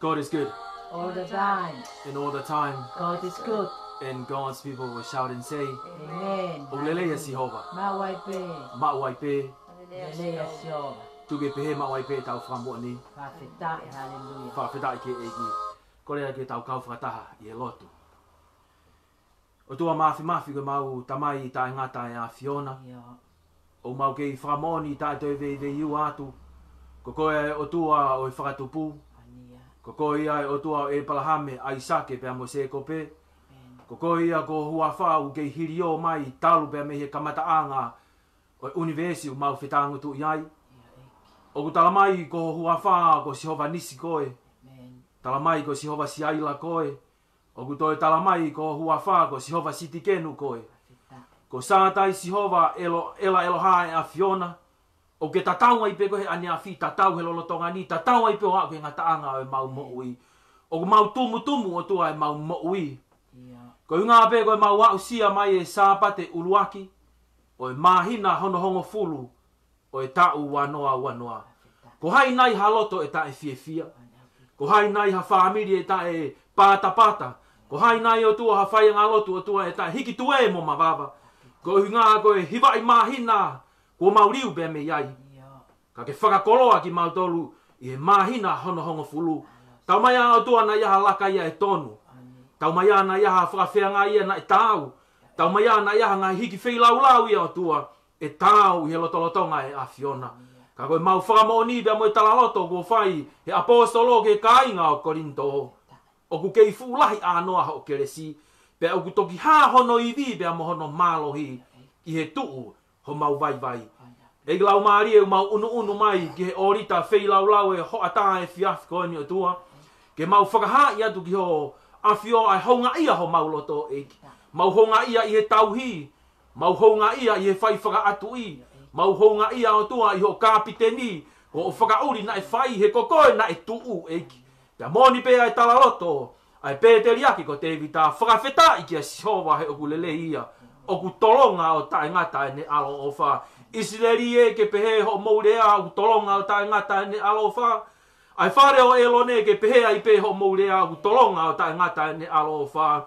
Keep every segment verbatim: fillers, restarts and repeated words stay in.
God is good. All the time. And all the time. God is good. And God's people will shout and say, Amen. Olelea Jehovah. Mawaipe. Mawaipe. Olelea Jehovah. Tuge pehe mawaipe tau whamoni. Whawhetai, hallelujah. Whawhetai ke eki. Korea ke tau kau whakataha i e lotu. O tua mafi mafi ke mau tamai ta ngata e a Fiona. O mau ke i whamoni ta te ve ve iu atu. Ko koe o tua o i whakatupu. Ko koe ia o tua e palahame a Isake pe amo se kope. Ko koe ia ko hua whau ke hiri o mai talu pe me he kamataanga o universi o mau whetangu tu iai. O ku talamai ko hua wha ko Sihova nisi koe. Talamai ko Sihova siaila koe. O ku toi talamai ko hua wha ko Sihova sitikenu koe. Ko sātai Sihova elo, ela eloha e a Fiona. O ke tatau ai pe ko he ane a fi tatau he lolotonga ni. Tatau ai pe o hako he ngataanga o e mau mo'ui. O ku mau tumu tumu o tua e mau mo'ui. Ko inga pe ko e mau wau sia mai e sāpate uluaki. O e mahina hono hongo fulu. O e tau wanoa wanoa. Ko hai nai haloto e ta e fie fia. Ko hai nai ha whaamiri e ta e pata pata. Ko hai nai o tua ha whai ngalotu o tua e ta hiki tue mo mawaba. Ko inga ko e hiwa i mahina. Ko mauriu be me iai. Ka ke whakakoloa ki mautolu i e mahina hono hongo fulu. Tau mai o tua na iaha laka ia e tonu. Tau mai na iaha whakawhianga ia na e tau. Tau mai na iaha ngai hiki whi lau lau ia o tua. E tau i he lotolotonga e a Fiona. Ka koe mau whakamoni bea mo e talaloto ko whai he apostolo ke kāinga o Korinto. O ku kei fulahi anoa ho keresi. Bea o ku toki hā hono i vi bea mo hono mālohi i he tuu ho mau vai vai. E lau maari e mau unu unu mai ki he orita whei lau lau e ho ata e fiafi koe ni o tua. Ke mau whakaha i atu ki ho awhio ai honga ia ho mau loto eki. Mau honga ia i he tauhi. Mau honga ia i he whai whaka atu i. Mau honga ia o tua i ho kapiteni. O whakauri na e whai he kokoe na e tuu eki. Pea moni pea e talaloto. Ai Peteri aki ko te vita whakawheta i kia Sihova he oku lele ia. Oku tolonga o tae ngata e ne alo o wha. Isileri e ke pehe ho mourea o tolonga o tae ngata e ne alo o wha. Ai whare o elone ke pehe ai pe ho mourea o tolonga o tae ngata e ne alo o wha.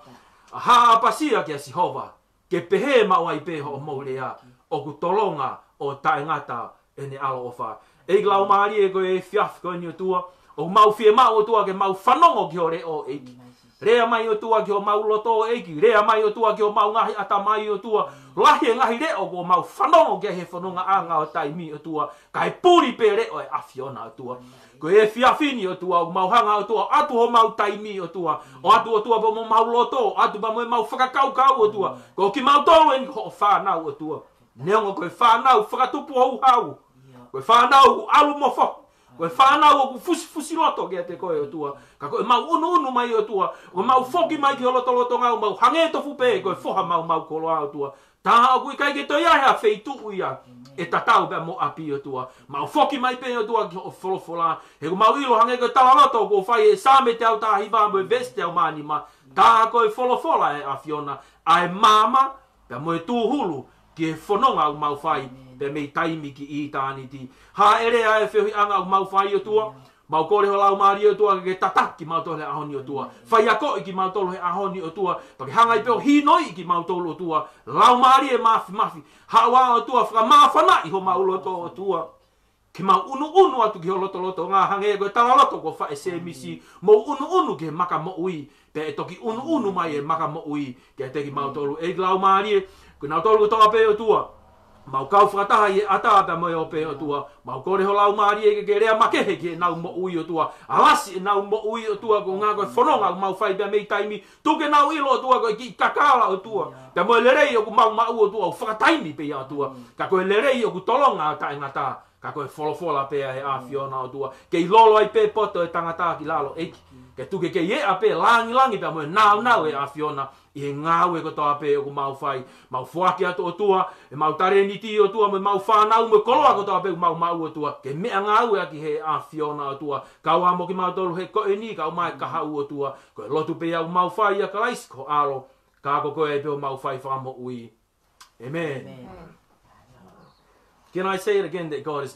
Ha apasia kia Sihova. Ke pehe mau ai pe ho mourea oku tolonga o tae ngata e ne alo o wha. E glau maari e koe e fiaf koe ni o tua. O mau fie mau o tua ke mau whanongo ki o re o eiki. Rea mai o tua ki o mau loto o eiki. Rea mai o tua ki o mau ngahi ata mai o tua. Lahi e ngahi reo ko mau whanongo ki he whanonga anga o taimi o tua. Ka he puri pe reo e a Fiona o tua. Ko e fiafini o tua o mau hanga o tua. Atu ho mau taimi o tua. O atu o tua po mo mau loto. Atu pa mo e mau whakakau kau o tua. Ko ki mau tolu e ni ho whanau o tua. Neongo ko e whanau whakatupu au hau. Ko e whanau alu mo fo. Ko e whanau o ku fusi fusi loto kia te koe o tua. Ka ko e mau unu unu mai o tua. O mau foki mai ki o loto loto ngau. Mau hange tofu pe. Ko e foha mau mau koloa o tua. Taha o kui kai ke toi ahe a wheitu ia. E tatau pe mo api o tua. Mau foki mai pe o tua ki o wholofola. He ko mau ilo hange ko tala loto. Ko whai e same te au tahi wā mo e veste au mani ma. Taha ko e wholofola e a Fiona. Ai mama. Pe mo e tūhulu. Ki e whanonga au mau whai. Pe mei taimi ki i tāni ti. Ha ere a e whiohi anga au mau whai o tua. Mau kore ho lau maari o tua ke tataki mau tole ahoni o tua. Whai ako i ki mau tolo he ahoni o tua. Pake hangai peo hinoi i ki mau tolo o tua. Lau maari e mafi mafi. Hawa o tua whaka mawhana i ho mau loto o tua. Ki mau unu unu atu ki ho loto loto. Ngā hange e koe tala loto ko whae se misi. Mau unu unu ke maka mo ui. Pe e toki unu unu mai e maka mo ui. Ke te ki mau tolo. E lau maari e. Ko nau tolo ko toa pe o tua. Mau kau whakataha i e ata pe mo e o pe o tua. Mau kore ho lau maari e ke rea makehe ki e nau mo ui o tua. Alasi e nau mo ui o tua ko ngā koe whanonga mau whai pia mei taimi. Tuke nau ilo o tua koe ki kakala o tua. Pia mo e lerei o ku mau mau o tua o whakataimi pe o tua. Ka koe lerei o ku tolonga o tae ngata. Ka koe wholofola pe e a Fiona o tua. Ke i lolo ai pe poto e tangata ki lalo eiki. Ke tuke ke ie a pe langi langi pia mo e nau nau e a Fiona. I he ngāu e ko toa pe o ku mau whai. Mau whuaki ato o tua. E mau tare ni ti o tua. Me mau whanau me koloa ko toa pe o mau mau o tua. Ke mea ngāu e aki he a Fiona o tua. Kau amo ki mau tolu he koe ni. Kau mai kahau o tua. Ko e lotu pe au mau whai a kalaisi ko alo. Ka ko koe pe o mau whai whamo ui. Amen. Amen. Can I say it again that God is good?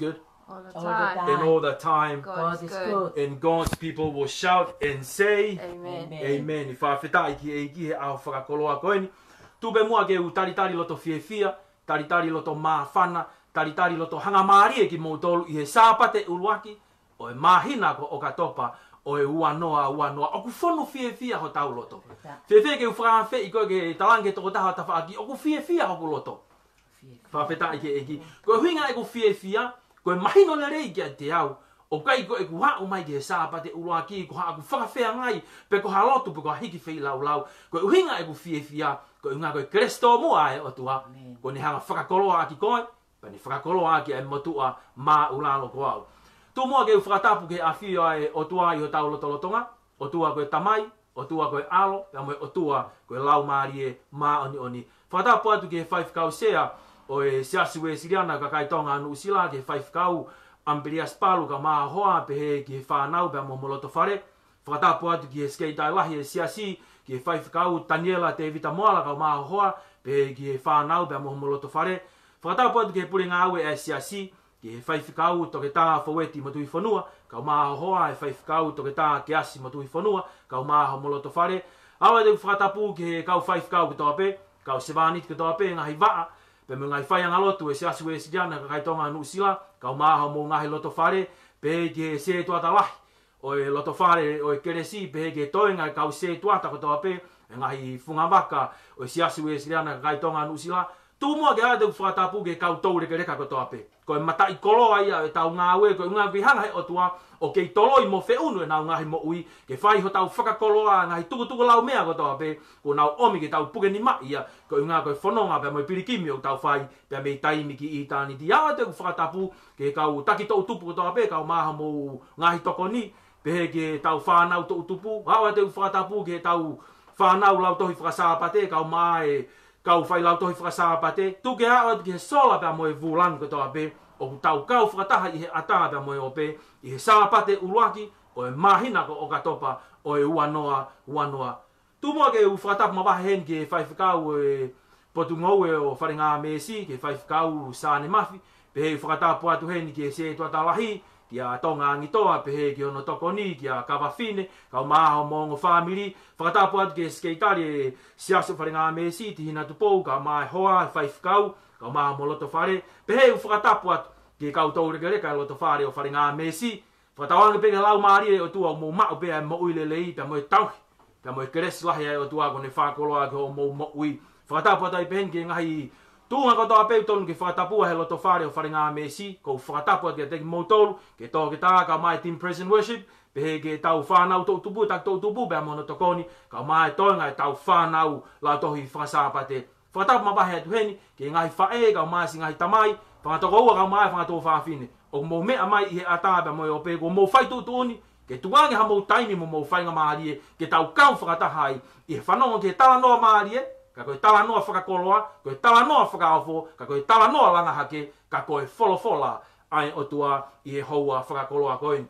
All the All the time. time. And all the time. God, God is is good. good. And God's people will shout and say, Amen. Amen. Amen. I whawhetai ki e ki he au whakakoloa koeni. Tube mua ke u taritari loto fiefia, taritari loto mawhana, taritari loto hangamari e ki mōtolu i he sāpate uluaki, o e mahina ko o katopa, o e ua noa, ua noa. Oku whono fiefia ho tau loto. Fiefia ke u whakawhe i koe ke talange toko taha ta whaaki, oku fiefia hoku loto. Whawhetai ke e ki. Koe huinga e ku fiefia, koe mahino le rei ki a te au, o kai ko e ku hau mai ke sāpate uluaki, ko haa ku whakawhea ngai, pe ko halotu, pe ko hiki whi lau lau, koe uhinga e ku fiefia, koe unga koe kresto mua e o tua, ko ni hanga whakakoloa aki koe, pa ni whakakoloa aki e motua mā ulalo ko au. Tu mua ke u whakatapu ke a whia e o tua i o tau lotolotonga, o tua koe tamai, o tua koe alo, pe amoe o tua koe lau maari e mā oni oni. Whakatapu atu ke whaifkau sea, o e siasu e siriana ka kai tonga anu usila ke whaifkau, Amperias palu ka maa hoa pe he ki he whanau pe amo moloto whare. Whakatapu atu ki he skeitai lahi e siasi ki he whaifkau Daniela te evita moala ka maa hoa pe he ki he whanau pe amo moloto whare. Whakatapu atu ki he pure ngāwe e siasi ki he whaifkau toke tā whaweti matui whanua ka maa hoa e whaifkau toke tā ke asi matui whanua ka maa moloto whare. Awa te whakatapu ki he kau whaifkau ki toa pe, kau sevanit ki toa pe ngahi waa. Pe me ngai whai angalotu e siasu e sidiana ka kai tonga anu sila, kau maha mo ngahi loto whare, pe ke se tuata lahi. O e loto whare o e keresi, pe ke toenga e kau se tuata kotoa pe, e ngahi funga waka o e siasu e sidiana ka kai tonga anu sila. Tu mua ke ate whakatapu ke kau tau reke reka kotoa pe. Ko e matai koloa ia e tau ngā ue, ko e ngā vihanga he o tua, o kei toloi mo whiunu e nau ngahi mo ui, ke whai ho tau whakakoloa ngahi tuku tuku lau mea kotoa pe, ko nau omi ke tau puke ni ma ia, ko e ngā koe whanonga pe moi pirikimi o tau whai, pe mei taimi ki i tāni ti awa te whakatapu, ke kau taki tau tupu kotoa pe, kau maha mo ngahi toko ni, pe he ke tau whanau tau tupu, awa te whakatapu ke tau whanau lau tohi whakasāpate, kau maa e kau whai lau tohi whakasāpate, tu ke awa ki he sola pe mo e vulan kotoa pe, o tau kau whakataha i he ata pe mo e ope, i he sāpate uruaki, o e mahina ko o katopa, o e uanoa, uanoa. Tu mua ke u whakatapu mawahe hen ke whaifakau e potungou e o wharenga mesi, ke whaifakau sāne mafi, pe he whakatapu atu hen ke se tuata lahi, ki a tonga angitoa, pe he ki ono tokoni, ki a kawawhine, kau maha o mongo whamiri, whakatapu atu ke skeitari e siasu wharenga mesi, ti hina tupou, kau maha hoa, whaifakau, kau maha mo loto whare, pe he u whakatapu atu, ke kau tau reke reka loto whare o wharenga mesi, whakatawange pe ke lau maari e o tua o mou mao pe e mo uile lei, pe mo e tauhi, pe mo e keresi lahi e o tua kone whakoloa ke o mou mo ui, whakatapu atu ai pehen ke ngahi, tunga kotoa pe tonu ke whakatapua he loto whare o wharenga mesi, ko whakatapu atu ke teki mou tolu, ke tō ke tā ka mai team present worship, pe he ke tau whanau tō tupu, tak tō tupu, pe mono tokoni, ka mai toinga e tau whanau la tohi whakasāpate. Whakatapu mapahe atu heni, ke ngahi whae, ka mai si ngahi tamai, whakatoko ua ka mai whakatō whawhine. O mou mea mai i he ata pe mo e ope, ko mou whai tū tūni, ke tuange ha mou taimi mo mou whainga maari e, ke tau kau whakatahai, i he whanonga ke tala noa maari e, ka koe tala noa whakakoloa, koe tala noa whakaofo, ka koe tala noa langa hake, ka koe wholofola, ai o tua i he houa whakakoloa koe.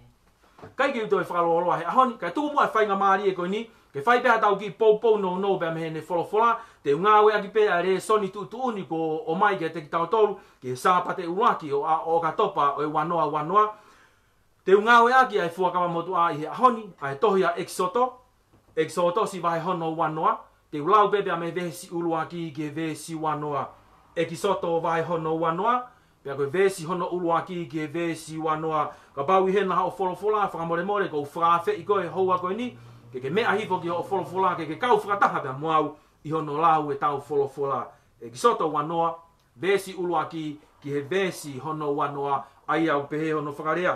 Kai ki uto e whakaloloa he ahoni, kai tuku mua e whainga maari e koe ni, ke whai peha tau ki pou pou no no pe mehe ne wholofola, te unga ue aki pe a re soni tu tu uni ko o mai ke te ki tau tolu, ke sāpate uruaki o, o katopa o e wanoa wanoa. Te unga ue aki ai fuakawa motu a i he ahoni, ai tohi a Exoto, Exoto si vahe hono wanoa, te ulau pepe a me vesi uruaki ke vesi wanoa. Exoto vahe hono wanoa, pea koe vesi hono uruaki ke vesi wanoa. Ka pau i hena hao wholofola, whakamore more, ko whawhe i koe houa koe ni, ke ke mea hifo ki ho wholofola, ke ke kau whakataha pea moau, i hono lau e tau wholofola. E ki soto wanoa, vesi uluaki ki he vesi hono wanoa, ai au pehe hono whakarea.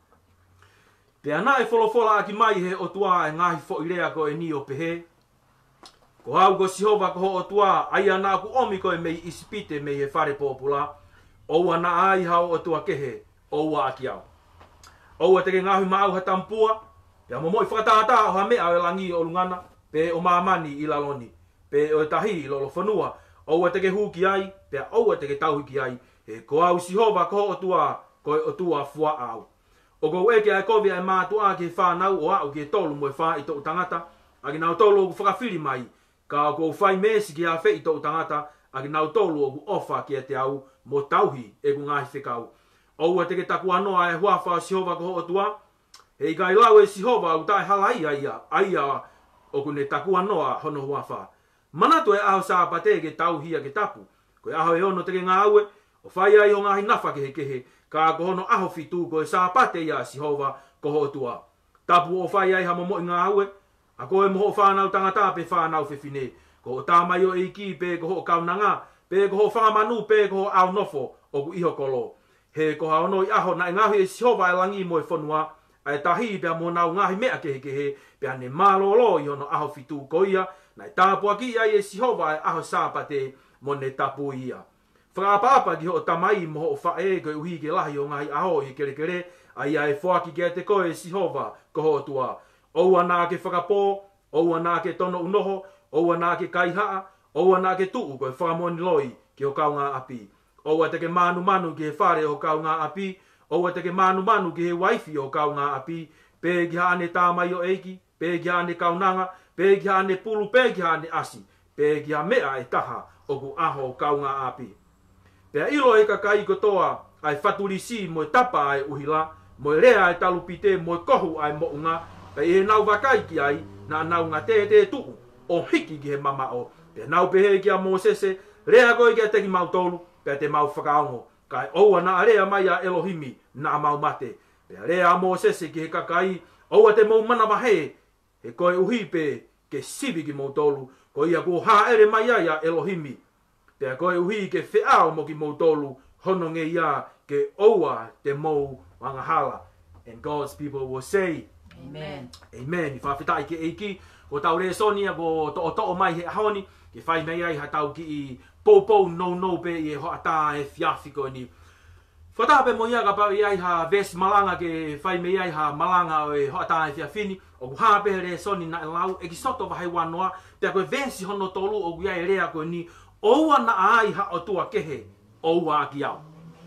Pea na e wholofola aki mai he o tua e ngahi fo i rea ko e ni o pehe. Ko au ko sihova ko ho o tua, ai ana ku omi ko e mei isipite mei he whare popula, oua na ai hao o tua kehe, oua aki au. Oua teke ngahi maau ha tampua, pea mo moi whakatata o ha mea o e langi o lungana, pe o maamani i laloni. Pe o tahi i lolo whanua, oua teke huki ai, pea oua teke tauhiki ai, he ko au sihova ko o tua, ko o tua fua au. O ko eke ai kovia e mātua ke whanau o au ke tolu mo e wha i tō tangata, agi nau tolu o ku whakawhiri mai, ka ko whai mesi ki a whe i tō tangata, agi nau tolu o ku ofa ki a te au, mo tauhi e ku ngahi whekau. o te ke taku anoa e huawha o Sihova ko ho tua. Hei kai lau e Sihova au tae halai aia, aia o kune taku anoa hono huawha. Manatu e aho sāpate ke tau hia ke tapu. Ko e aho e ono te ke ngā aue, o whai ai o ngahi nafa kehe kehe, ka ko hono aho fitu ko e sāpate ia Sihova ko ho tua. Tapu o whai ai ha momo i ngā aue, a ko e moho whanau tangata pe whanau whiwhine. Ko o tāmai o eiki pe ko ho kaunanga, pe ko ho whangamanu pe ko ho au nofo o ku iho kolo. He ko ha ono i aho na e ngahi e Sihova e langi mo e whanua, ai tahi pia mo nau ngahi mea kehe kehe, pia ne malolo i hono aho fitu ko ia, na e tāpua ki ai e Sihova e aho sāpate mo ne tapu ia. Whakapapa ki ho tamai mo ho whae ko uhi ke lahi o ngahi aho i kere kere, ai ai whaki ke te koe Sihova ko ho tua. Oua nā ke whakapō, oua nā ke tono unoho, oua nā ke kaihaa, oua nā ke tuu koe whakamoni loi ki ho kaunga api. Oua te ke manu manu ki he whare o kaunga api, oua te ke manu manu ki he waifi o kaunga api, pē ki haane tāmai o eiki, pē ki haane kaunanga, pē ki haane pulu, pē ki haane asi, pē ki ha mea e taha o ku aho kaunga api. Pea ilo e ka kai kotoa ai whaturisi mo e tapa ai uhila, mo e rea e talupite, mo e kohu ai mo unga, pe e nau wakai ki ai, na nau ngā te te tuu, o hiki ki he mama o, pe nau pehe ki a Mosese, rea koe ki a teki mau tolu, pe te mau whakaongo, kai oua na rea mai a Elohimi, na mau mate, pe rea a Mosese ki he kakai, oua te mau mana wahe, he koe uhi pe, ke sivi ki mau tolu, ko ia ko ha ere mai ai a Elohimi, pe koe uhi ke whiao mo ki mau tolu, hono nge ia, ke oua te mau wangahala, and God's people will say, Amen. Amen. I whawhitai ke eiki, ko tau re sonia, ko to o to o mai he ahoni, ke whai mei ai ha tau ki i pōpou no no pe i e hoa tā e whiawhiko ni. Whatape mo ia ka pau i ai ha ves malanga ke whai mei ai ha malanga o e hoa tā e whiawhini, o ku hape re soni na e lau, e ki soto wahai wanoa, pia koe vesi hono tolu o ku ia e rea koe ni, oua na ai ha o tua kehe, oua aki au.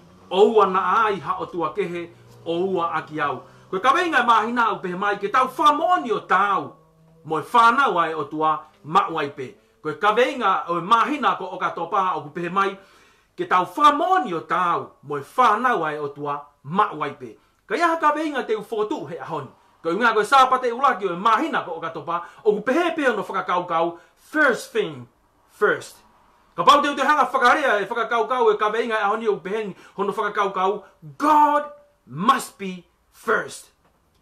Oua na ai ha o tua kehe, oua aki au. Koe ka wenga mahina au pehe mai ke tau whamoni o tau. Mo e whanau ai o tua mauai pe. Koe ka wenga o e mahina ko o katopa o ku pehe mai ke tau whamoni o tau. Mo e whanau ai o tua mauai pe. Ka iaha ka wenga te ufotu he ahoni. Koe unga koe sāpate ulaki o e mahina ko o katopa o ku pehe pehe no whakakaukau. First thing first. Ka pau te te hanga whakarea e whakakaukau e ka wenga e ahoni o pehe hono whakakaukau. God must be first.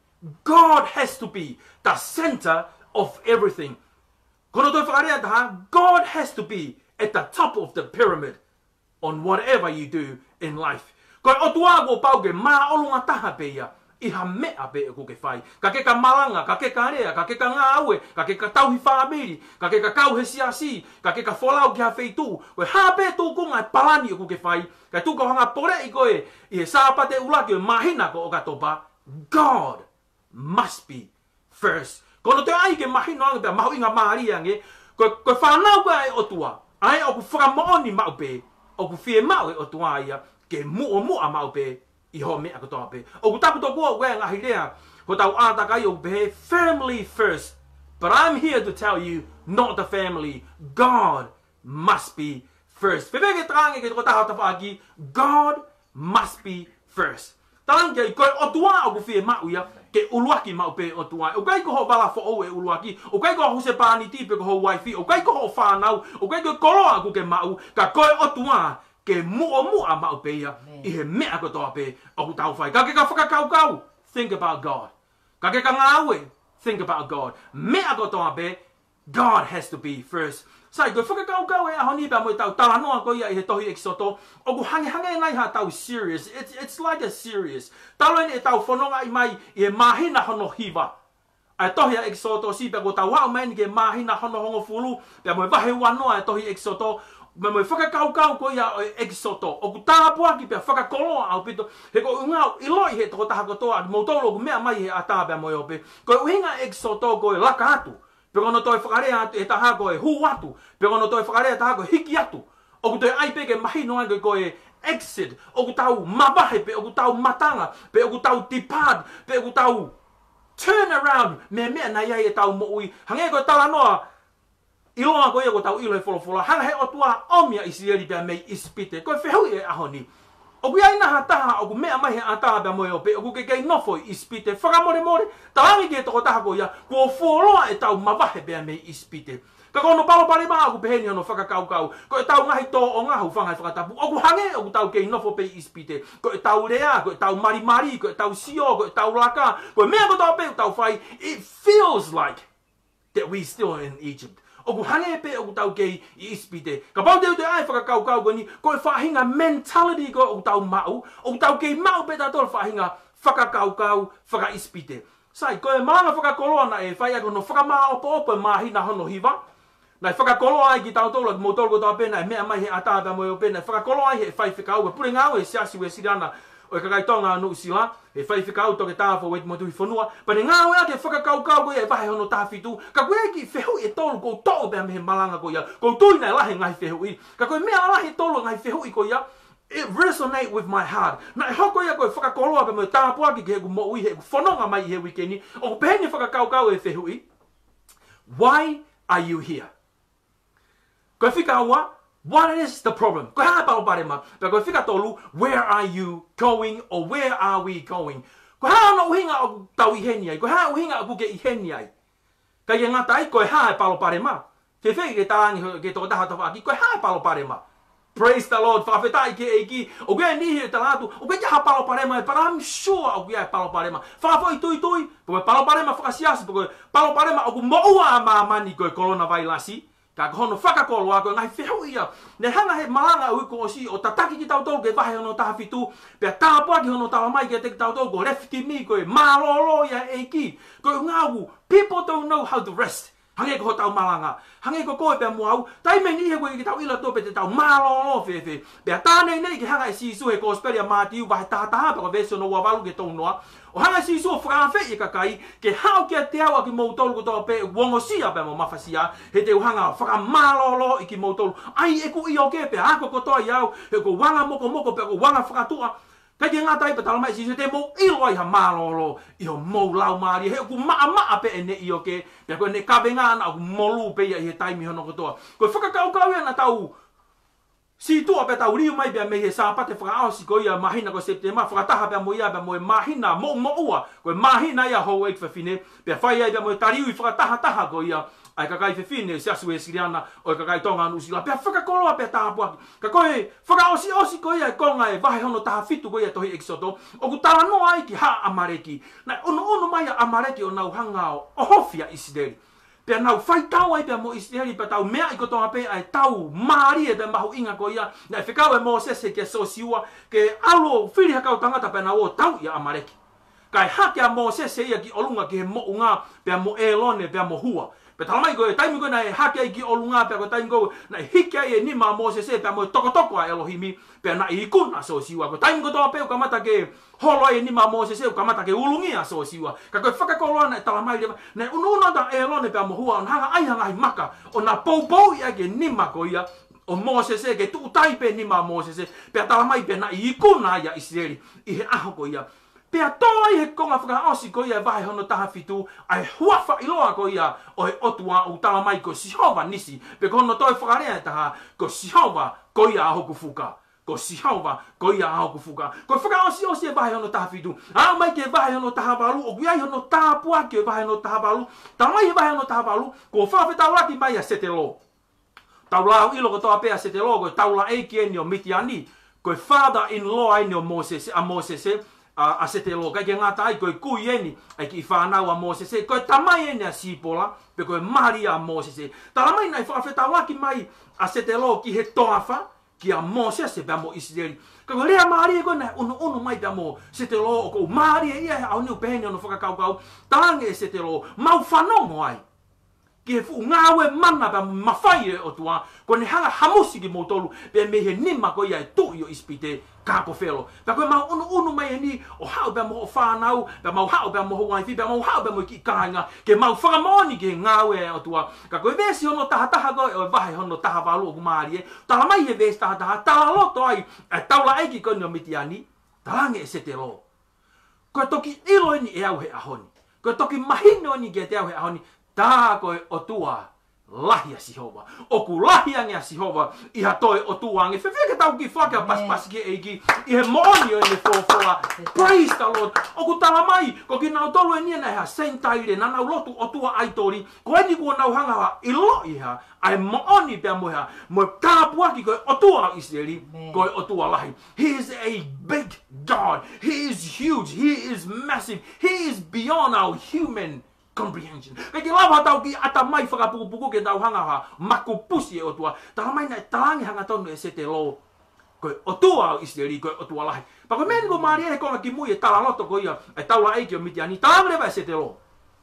God has to be the center of everything. Kono toi whakarea taha, God has to be at the top of the pyramid on whatever you do in life. Koe o tua ko pau ke maa olunga taha pe ia, iha mea pe e ko ke whai. Ka ke ka malanga, ka ke ka rea, ka ke ka ngā aue, ka ke ka tauhi whaamiri, ka ke ka kau he siasi, ka ke ka wholau ki ha wheitu. Koe hape tū kunga e palani o ko ke whai. Kai tū ka hanga pore i koe, i he sāpate ulaki o mahina ko o katopa. God must be first. Kono te ai ke mahino anga pia mahu inga maari ange, koe koe whanau koe ai o tua, ai o ku whakamooni mau pe, o ku whie mau e o tua ia, ke mua mua mau pe, i ho mea katoa pe. O ku tapu to kua koe ngahi rea, ko tau āta kai o pe, family first. But I'm here to tell you, not the family. God must be first. Wheweke trange ke toko taha tawhaki, God must be first. Talang ke koe o tua o ku whie mau ia, ke uluaki mau pe o tua. O kai ko ho bala fo o e uluaki, o kai ko ho se pani tipe ko ho wifi, o kai ko ho whanau, o kai ko koloa ku ke mau, ka koe o tua, ke mua mua mau pe ia, i he mea ko toa pe, o ku tau whai. Ka ke ka whakakau kau, think about God. Ka ke ka ngāwe, think about God. Mea ko toa pe, God has to be first. Sai, koe whakakau kau e ahoni pia mo i tau talanoa ko ia i he tohi ekisoto, o ku hange hange nai ha tau serious. It's, it's like a serious. Taloen e tau whanonga i mai i e mahina hono hiva. Ai tohi a ekisoto si pia ko tau wau mai ni ke mahina hono hongo fulu, pia mo i wahe wanoa e tohi ekisoto, me mo i whakakau kau ko ia o ekisoto. O ku tāpua ki pia whakakoloa au pito, he ko ungau iloi he toko taha kotoa, mo tolo ku mea mai he ata pia mo i ope. Ko uhinga ekisoto ko i laka atu. Pego no toi whakarea atu e taha koe hu atu. Pego no toi whakarea taha koe hiki atu. O ku toi aipe ke mahino ai koe exit. O ku tau mabahe pe, o ku tau matanga, pe o ku tau depart, pe o ku tau turn around. Me mea na iai e tau moui. Hange koe tala noa, iloa koe ko tau ilo e wholofola. Hanga he o tua omia i sieri pia mei ispite. Koe whehui e ahoni. o ku ai na taha o ku mea mai he ata ba mo o pe o ku ke ke nofo ispite whaka more more talangi ke toko taha ko ia ko foloa e tau mawahe bea me ispite ka kono palo pare ma ku peheni ono whaka kau kau ko e tau ngahi tō o ngahu whangai whakatapu o ku hange o ku tau ke nofo pe ispite ko e tau rea ko e tau mari mari ko e tau sio ko e tau laka ko e mea ko tau pe tau whai it feels like that we still in Egypt. O ku hange pe o ku tau kei I ispite. Ka pau te te ai whakakau kau ko ni, ko e whahinga mentality ko o ku tau mau, o ku tau kei mau pe tātou whahinga whakakau kau, whaka ispite. Sai, ko e malanga whakakoloa na e whai ako no whakamaa opo opo mahina hono hiva. Nai whakakoloa ai ki tātou la mo tolu ko tau pena e mea mai he atāta mo e pena. Whakakoloa ai he whai whikau, e pure ngau e siasi we sirana, o e kakai tonga no usila e fai whikau toke tāwha wet mo tui whanua pane ngā wea te whakakau kau ko ia e wahe hono tāwhitu ka koe ki whehu e tolu ko tō bea mehe malanga ko ia ko tui nei lahe ngai whehu I ka koe mea lahe tolu ngai whehu I ko ia it resonate with my heart na e hoko ia koe whakakoloa pe mo e tāpua ki ke he ku mo ui he ku whanonga mai he wikeni o ku peheni whakakau kau e whehu I why are you here koe whikaua what is the problem? Ko ha palo pare ma. Pe ko fika tolu, where are you going or where are we going? Ko ha no hinga o tau I heni ai. Ko ha o hinga o ke I heni ai. Ka ye ngata ai ko ha palo pare ma. Te fe ke taangi ke to taha taha ki ko ha palo pare ma. Praise the Lord. Fa fetai ke eki. O ke ni he talatu. O ke ha palo pare ma. But I'm sure o ke palo pare ma. Fa foi tui tui. Ko palo pare ma fa sias. Ko palo pare ma o ku mo ua ma mani ko coronavirus. Ka hono whakakolo ako ngai whehu ia. Ne hanga he malanga ui ko si o tataki ki tau tau ke wahe hono taha whitu. Pea tāpua ki hono tawa mai ke te tau tau ko refti mi ko e mālolo ia e ki. Ko e ngāwu, people don't know how to rest. Hange ko tau malanga. Hange ko koe pea muau. Tai me ni he koe ki tau ila tō pe te tau mālolo whewhe. Pea tānei nei ki hanga e sisu he kosperia mātiu wahe tātaha pa ko vesio no wawalu ke tau noa. O hanga si so whakawhi I kakai, ke hao kia te awa ki mautolu ko toa pe wongo sia pe mo mawhasia, he te uhanga whakamalolo I ki mautolu. Ai e ku I o ke pe ako ko toa iau, he ko wanga moko moko pe ko wanga whakatua. Kai ke ngātai pe talamai si so te mo ilo ai ha malolo, I ho mou lau maari, he ku maa maa pe e ne I o ke, pe ko ne kawenga ana ku molu pe I he taimi hono ko toa. Ko whakakau kau ia na tau, si tua pe tau riu mai bea me he sāpate whakaosi ko ia mahina ko septema whakataha bea mo ia bea mo e mahina mo mo ua ko e mahina ia hou e kwhewhine bea whai ai bea mo e tariu I whakataha taha ko ia ai kakai whewhine se asu e siriana o e kakai tonga anusila bea whakakoloa bea tāpua ka koe whakaosi osi ko ia e konga e wahe hono taha whitu ko ia tohi eksoto o ku tala noa ai ki ha amareki na ono ono mai a amareki o nau hanga o ohofia Isideri Pea nau whai tau ai pea mo Israeli pa tau mea I ko tonga pe ai tau maari e pea mahu inga ko ia. Na e whikau e mo sese ke so siua ke alo whiri hakau tangata pea na o tau ia amareki. Kai hake a mo sese ia ki olunga ki he mo unga pea mo elone pea mo hua. Pe talamai ko e taimi ko na e hake ai ki olunga pea ko taimi ko na e hike ai e nima mo sese pea mo e toko toko a Elohimi pea na I ikuna so siua. Ko taimi ko tonga pe o kamata ke holo e nima mo sese o kamata ke ulungi a so siua. Ka koe whakakoloa na e talamai lima. Na ununa ta elone pea mo hua on hanga ai hanga hi maka. O na poupou ia ke nima ko ia. O mo sese ke tu tai pe nima mo sese. Pea talamai pea na I ikuna ia Israeli. I he aho ko ia. Pea toa I he konga whakaosi ko ia vahe hono taha whitu. Ai huafa iloa ko ia o he otua o talamai ko Sihova nisi. Pe kono toi whakarea taha ko Sihova ko ia aho kufuka. Ko Sihova ko ia aho kufuka. Ko whakaosi osi e vahe hono taha whitu. A mai ke vahe hono taha walu. O kuiai hono taha pua ke vahe hono taha walu. Talamai e vahe hono taha walu. Ko whawhi taulaki mai a setelo. Taula ilo ko toa pea setelo. Ko taula eiki e ni o mitiani. Ko father-in-law ai ni o Moses. A Moses a setelo. Kai ke ngata ai ko kui eni. Ai ki whanau a Moses. Ko tamai eni a Sipola. Pe ko Maria a Moses. Talamai nai whawhi taulaki mai a setelo ki he toafa. Ki a Moses se pea mo Israeli. Ka ko rea Maria ko na uno uno mai pea mo setelo o ko Maria ia au niu peheni ono whakakau kau. Talange e setelo. Mau whanongo ai. Ki he fu ngawe mana pea mawhai e o tua. Ko ne hanga hamusi ki motolu. Pea me he nima ko ia e tui o ispite kako whelo. Pea koe mau uno uno mai e ni o hao pea mo o whanau. Pea mau hao pea mo ho waifi. Pea mau hao pea mo ki kāinga. Ke mau whakamoni ki he ngawe e o tua. Ka koe vesi hono taha taha koe o vahe hono taha walu o kumari e. Tala mai he vesi taha taha. Tala loto ai. E taula eiki koe ni o mitiani. Talange e setelo. Koe toki ilo ni e au he ahoni. Koe toki mahino ni ke te au he ahoni. Tā koe o tua lahia Sihova. Oku lahia ngea Sihova. Iha toi o tuange. Fefeke tau ki whakea pas pas ki eiki. Ihe mooni o ine fōwhoa. Praise the Lord. Oku tala mai. Ko ki nau tolu e nia na iha sentaire. Na nau lotu o tua aitori. Ko eni kua nau hangawa ilo iha. Ai mooni pia moha. Mo tāpuaki koe o tua o Israeli. Koe o tua lahi. He is a big God. He is huge. He is massive. He is beyond our human comprehension. Kaya ki lava tau ki ata mai whakapukupuku ke tau hanga ha maku pusi e o tua. Tala mai na talangi hanga tonu e se te lo. Koe o tua o Israeli, koe o tua lahi. Pa koe meni ko maari e konga ki mui e tala loto ko ia. E taula eiki o miti ani. Talangi lewa e se te lo.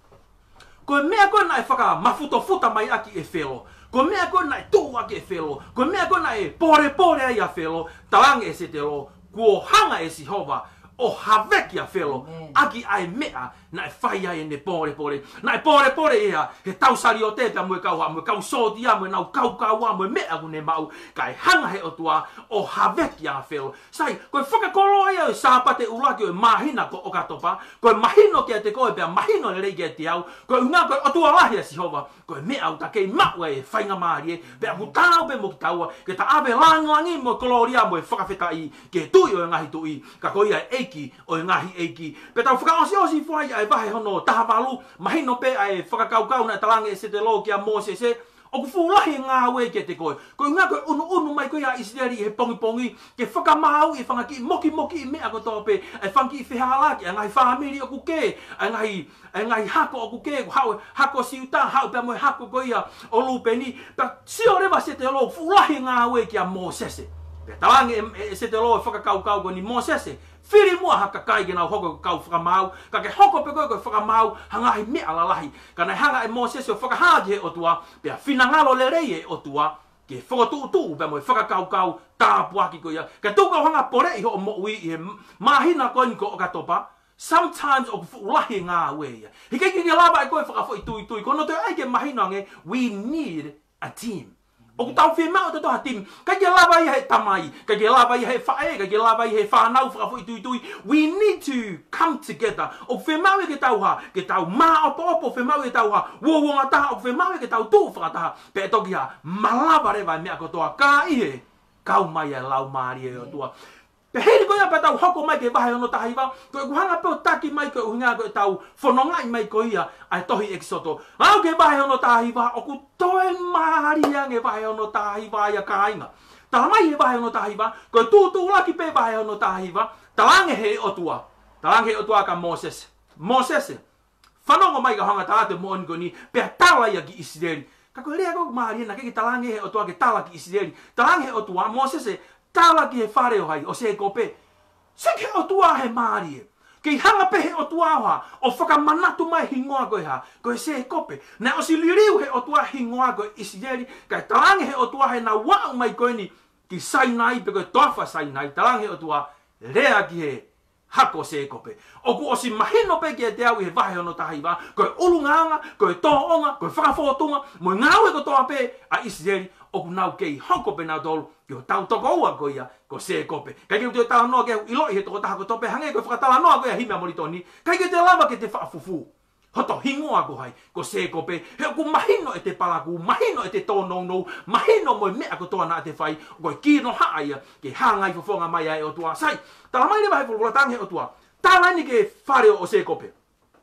Koe mea koe na e whaka mafuto futa mai aki e whelo. Koe mea koe na e tuu aki e whelo. Koe mea koe na e pore pore ai a whelo. Talangi e se te lo. Kuo hanga e Sihova. O haveki a whelo. Aki ai mea na e whai ai ne pore pore. Na e pore pore ea. He tausari o te pia mue kau ha. Mue kau sōti a mue nau kau kau a mue mea kune mau. Kai hanga he o tua o haveki a whelo. Sai, koe whakakolo ai au sāpate ulaki o mahina ko o katopa. Koe mahino kia te koe pia mahino le rei kia te au. Koe unga koe o tua lahi a Sihova. Koe mea au ta kei mau e whainga maari e. Pia ku tāu pe mo ki taua. Ke ta awe langangi mo koloria mo e whakawhetai. Ke tui o e ngahi tui. Ka koe ia eiki o e ngahi eiki. Pe tau whakaosi osi fuai ai vahe hono tahawalu. Mahino pe ai whakakaukau na talange e se te lo kia Mose se. O ku fulahi ngā we ke te koe. Koe ngā koe unu unu mai koe a Israeli he pongi pongi. Ke whakamau i whangaki moki moki i mea ko tope. E whanki i whihalaki. E ngai whamiri o ku ke. E ngai, e ngai hako o ku ke. Hau, hako siuta. Hau pia moe hako koe ia o lupeni. Pia sio rewa se te lo fulahi ngā we kia Mosese. Pia talange e se te lo e whakakaukau ko ni Mosese. Whiri mua haka kai ke nau hoko kau whakamau. Ka ke hoko pe koe koe whakamau. Hangahi mea lalahi. Ka nei hanga e Moses o whakahāki he o tua. Pea whinangalo le rei e o tua. Ke whakatuu tuu pe moe whakakau kau. Tāpuaki ko ia. Ka tūkau hanga pore i ho o moui i he mahina koe ni ko o katopa. Sometimes o ulahi ngā wea. He kei ki lava e koe whakafo i tui tui. Kono te aike mahina nge. We need a team. O tau whi mau te toha tim. Kai ke lava i he tamai. Kai ke lava i he whae. Kai ke lava i he whanau whakafo i tui tui. We need to come together. O whi mau i ke tau ha. Ke tau maa opo opo whi mau i ke tau ha. Wōwonga taha. O whi mau i ke tau tū whakataha. Pe toki ha. Malava rewa mea kotoa. Ka ihe. Kau mai e lau maari e o tua. Pe heri koe apa tau hoko mai ke vahe ono tahiwa. Koe kuhanga peo taki mai koe uhinga koe tau whanongai mai koe ia. Ai tohi ekisoto. Au ke vahe ono tahiwa. Oku toe maharia nge vahe ono tahiwa ia kainga. Tala mai he vahe ono tahiwa. Koe tūtū laki pe vahe ono tahiwa. Talange he o tua. Talange he o tua ka Moses. Moses. Whanonga mai ka hanga tāte mo oniko ni. Pea tala ia ki Israeli. Ka koe rea koe maharia na keki talange he o tua ke tala ki Israeli. Talange he o tua Moses. Tala ki he whareo hai, o se kope. Seke o tua he maari e. Kei hanga pe he o tua hoa, o whakamanatu mai hingoa koe ha, koe se kope. Na o si liriu he o tua hingoa koe Israeli, kai talange he o tua he na wau mai koe ni, ki Sainai, pe koe toafa Sainai, talange he o tua rea ki he hako se kope. O ku o si mahino pe ki e te au i he wahe ono tahiwa, koe ulungaanga, koe toonga, koe whakafotunga, mo ngāwe ko toa pe a Israeli, o ku nau kei hoko pe nau tolu, ki o tau toko ua ko ia, ko se kope. Kai ki o te tala noa ke ilo i he toko taha ko tope, hange koe whakatala noa ko ia himea moritoni, kai ki o te lava ke te whaafufu. Hoto hingoa ko hai, ko se kope, he o ku mahino e te palaku, mahino e te tōnounou, mahino mo mea ko toa na te whai, koe kino haa ia, ke hāngai fofonga mai ai o tua. Sai, tala mai rewa he fululatange o tua, tala ni ke whareo o se kope.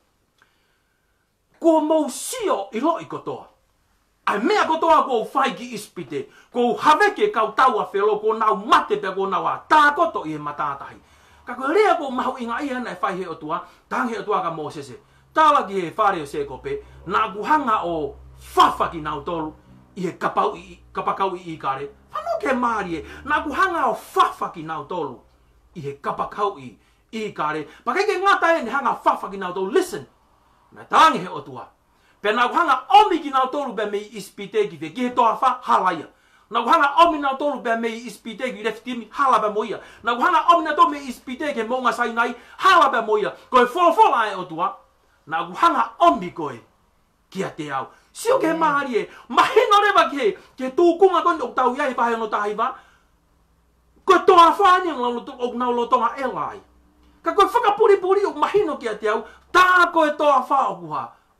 Ko mou sio i lo i kotoa. Ai mea kotoa ko whai ki ispite, ko haveke kau taua whelo, ko nau mate pe ko nau a tākoto i he matātahi. Ka koe rea ko mahu inga ia nei whai he o tua, tange o tua ka Mosese. Tāla ki he whare o se kope, nā kuhanga o whawhaki nau tolu, i he kapau i, kapakau i i kare. Whano ke maari e, nā kuhanga o whawhaki nau tolu, i he kapakau i i kare. Pa kei ke ngata e ni hanga whawhaki nau tolu, listen, nā tange he o tua. Pe nā kuhanga omi ki nau tolu be mei ispite ki te ki he toa wha halaia. Nā kuhanga omi nau tolu be mei ispite ki reftimi hala be moia. Nā kuhanga omi nau tolu me ispite ki monga Sainai hala be moia. Koe wholofola e o tua. Nā kuhanga omi koe kia te au. Sio ke maari e, mahino rewa ke, ke tūkunga koni o tau iai pahe no tahiwa. Koe toa whāni o nau lotonga elai. Ka koe whakapuri puri o mahino kia te au, tā koe toa wha o kuha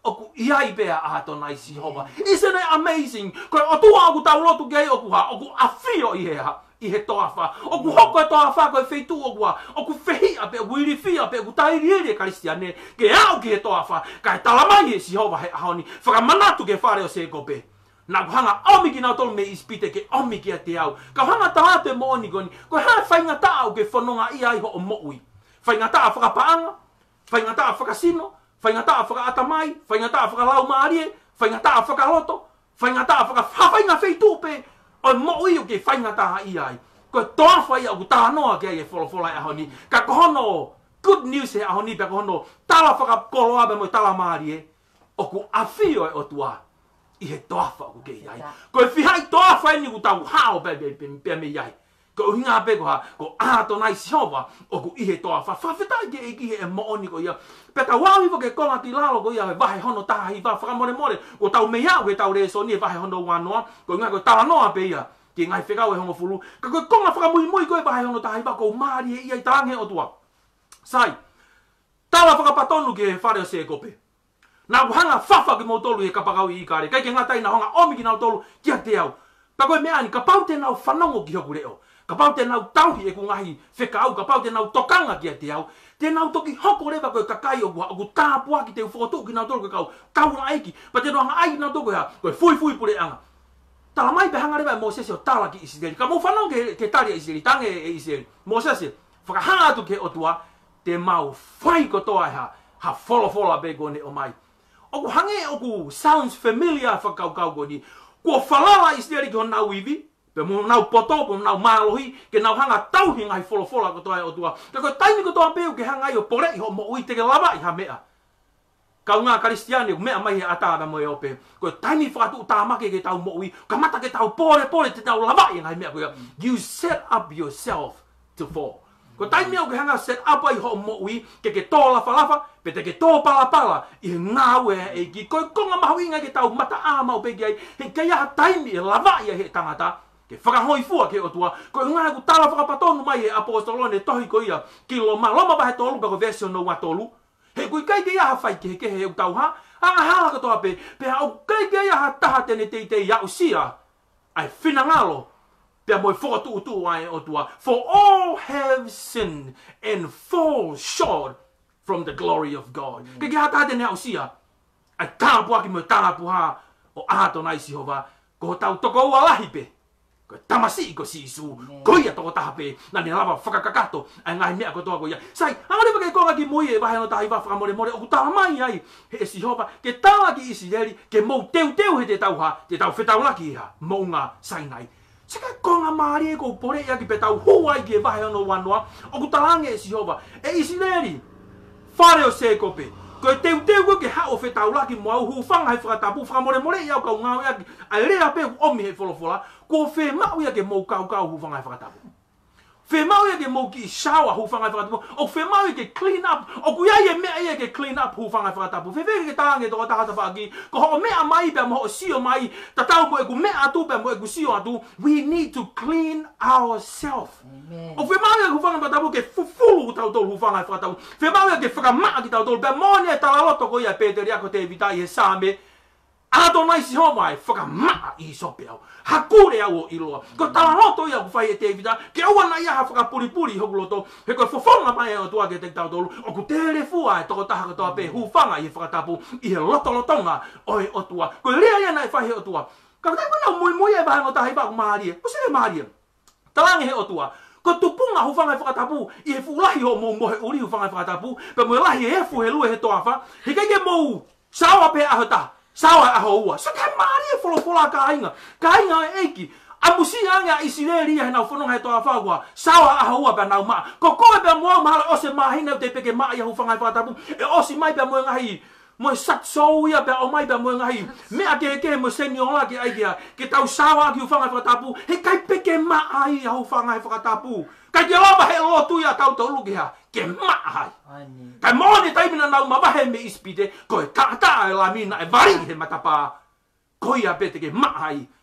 oku iai bea atonai Jehova. Isn't it amazing? Ko o tua oku tau lotu gei oku ha, oku afio i he ha, i he toafa. Oku hoko e toafa ko e feitu oku ha, oku fehia pe oku irifia pe oku tairiere e Kristiane, ke au ki he toafa, ka he talamai e Jehova he ahoni, whakamanatu ke whare o se kope. Na hanga omi ki nau tolu me ispite ke omi ki a te au. Ka hanga tahate mo oni goni, ko hanga whainga au ke whanonga i ai ho o moui. Whainga taa whakapaanga, whainga taa whakasino, whainga taa whakaatamai, whainga taa whakalau maarie, whainga taa whakaloto, whainga taa whakawhainga whaitupe, o moui o ke whainga taa i ai. Ko toa whai au tā noa ke ai e wholofola e ahoni. Ka kohono good news e ahoni pe kohono tala whakakoloa be mo tala maarie, o ku awhio e o tua. I he toafa o ke iai. Ko e whihai toafa e ni ku tau hao pe pe me iai. Ko hinga pe ko ha, ko ato nai Jehova, o ku i he toafa. Whawhetai ke e ki he e mooni ko ia. Pe ta wawi po ke konga ki lalo ko ia, he wahe hono tahi wa whakamore more. Ko tau me iau ke tau reso ni e wahe hono wanoa. Ko inga ko tala noa pe ia. Ki ngai whekau e hongo fulu. Ka ko konga whakamui mui ko e wahe hono tahi wa, ko maari e ia i tarange o tua. Sai, tala whakapatonu ke whare o se kope. Nā hanga whawha ki mō tolu he kapakau i ikare. Kai ke ngatai na honga omi ki nau tolu kia te au. Pa koe mea ni, ka pau te nau whanongo ki hoku reo. Ka pau te nau tauhi e ku ngahi whekau. Ka pau te nau tokanga kia te au. Te nau toki hoko rewa koe kakai o kua. O ku tāpua ki te uwhotu ki nau tolu koe kau. Kaura aiki. Pa te noanga ai ki nau tolu koe ha. Koe fui fui pure anga. Tala mai pe hanga rewa e Mosese o tala ki Israeli. Ka mō whanongo ke, ke tari a Israeli. Tange e Israeli. Mosese. Whakahanga atu ke o tua. Te mau whai kotoa e ha. Ha wholofola be kone o mai. Oku hange oku sounds familiar whakau kau koni. Kua whalala Israeli ki ho nau iwi. Pe mo nau poto, pe mo nau mālohi. Ke nau hanga tauhi ngai wholofola kotoa e o tua. Ka koe taimi kotoa peu ke hanga i o pore i ho mo ui teke lava i ha mea. Kau ngā Kristiani mea mai he atāra mo e ope. Koe taimi whakatu tāmake ke tau mo ui. Ka mata ke tau pore pore te tau lava i ngai mea koe. You set up yourself to fall. Ko taimi au ke hanga set up ai ho mo ui. Ke ke tō lafa lafa. Pe te ke tō pala pala. I he ngāwe e ki. Koe konga mahu inga ke tau mata āmau pe ki ai. He kei aha taimi e lava i he tangata. Ke whakahoi fua ke o tua. Koe ngā ku tala whakapatonu mai e apostolone tohi ko ia. Ki loma loma bahe tolu pa ko version no wa tolu. He kui kai ke aha whai ke ke he u tau ha. Anga hala katoa pe. Pe au kai ke aha taha tene te te ia usia. Ai whina ngalo. Pea moi whakatu utu ai o tua. For all have sinned and fall short from the glory of God. Mm. Ke ke hata tene au sia. Ai tāpua ki mo tāpua o ato nai Jehova. Ko tau toko ua lahi pe. Ko tamasi ko sisu. Ko ia toko taha pe. Na ni lava whakakakato. Ai ngai mea ko toa ko ia. Sai, angare pa ke konga ki mui e wahe no tahi wa whakamore more. Oku tāmai ai. He e Jehova. Ke tāma ki Israeli. Ke mou teu teu he te tauha. Te tau whetau laki iha. Mou ngā Sainai. Saka konga maari e kou pore ia ki pe tau huai ki e wahe ono wanoa. Oku talange e Jehova. E Israeli. Whare o se kope. Ko e teu teu ko ke hao whetau laki mo au hu whanga he whakatapu. Whakamore more iau kau ngau ia ki. Ai rea pe omi he wholofola. Ko whe mau ia ke mou kau kau hu whanga he whakatapu. Whe mau ia ke mou ki shawa hu whanga he whakatapu. O whe mau ia ke clean up. O ku ia mea ia ke clean up hu whanga he whakatapu. Whe whe ke talange toko tahata whaki. Ko ho mea mai pe mo ho sio mai. Ta tau mo e ku mea atu pe mo e ku sio atu. We need to clean ourselves. O whe mau ia ku whanga he whakatapu ke fufulu tau tolu hu whanga he whakatapu. Whe mau ia ke whakamaa ki tau tolu. Pe mone e talaloto ko ia Peteri ako te vitai he sāme. Ato nai Jehova e whakamaa i sope au. Hakure au o iloa. Ko talaloto ia ku whai e te vita. Ke aua na ia ha whakapuripuri hoku loto. He koe whawhonga mai e o tua ke te tau tolu. O ku tere fua e toko taha katoa pe hu whanga i he whakatapu. I he loto lotonga o e o tua. Ko rea ia na e whai he o tua. Ka kai kuna mui mui e vahe no tahi whaku maaria. Ko se e maaria. Talange he o tua. Ko tupunga hu whanga i whakatapu. I he fulahi ho mou mohe uri hu whanga i whakatapu. Pe mo lahi e fu he lue he toafa. He kai ke mou sawa pe ahota. Sawa aho ua. Sa kai maari e wholofola ka inga. Ka inga e eiki. A musi anga Israeli ia he nau whanonga he toa whagua. Sawa aho ua pe nau maa. Ko koe pe mua mahala ose mahina te peke maa ia hu whanga i whakatapu. E osi mai pe mua ngahi. Mo sat so ia pe o mai pe mua ngahi. Mea ke ke mo seniola ke aikia. Ke tau sawa ki hu whanga i whakatapu. He kai peke maa ia hu whanga i whakatapu. Kai ke lava he lotu ia tau tolu ki ha. Ke maa hai. Kai mone taimina nau mawahe me ispite. Ko e kata e la mina e vari he matapa. Ko ia pe te ke maa hai.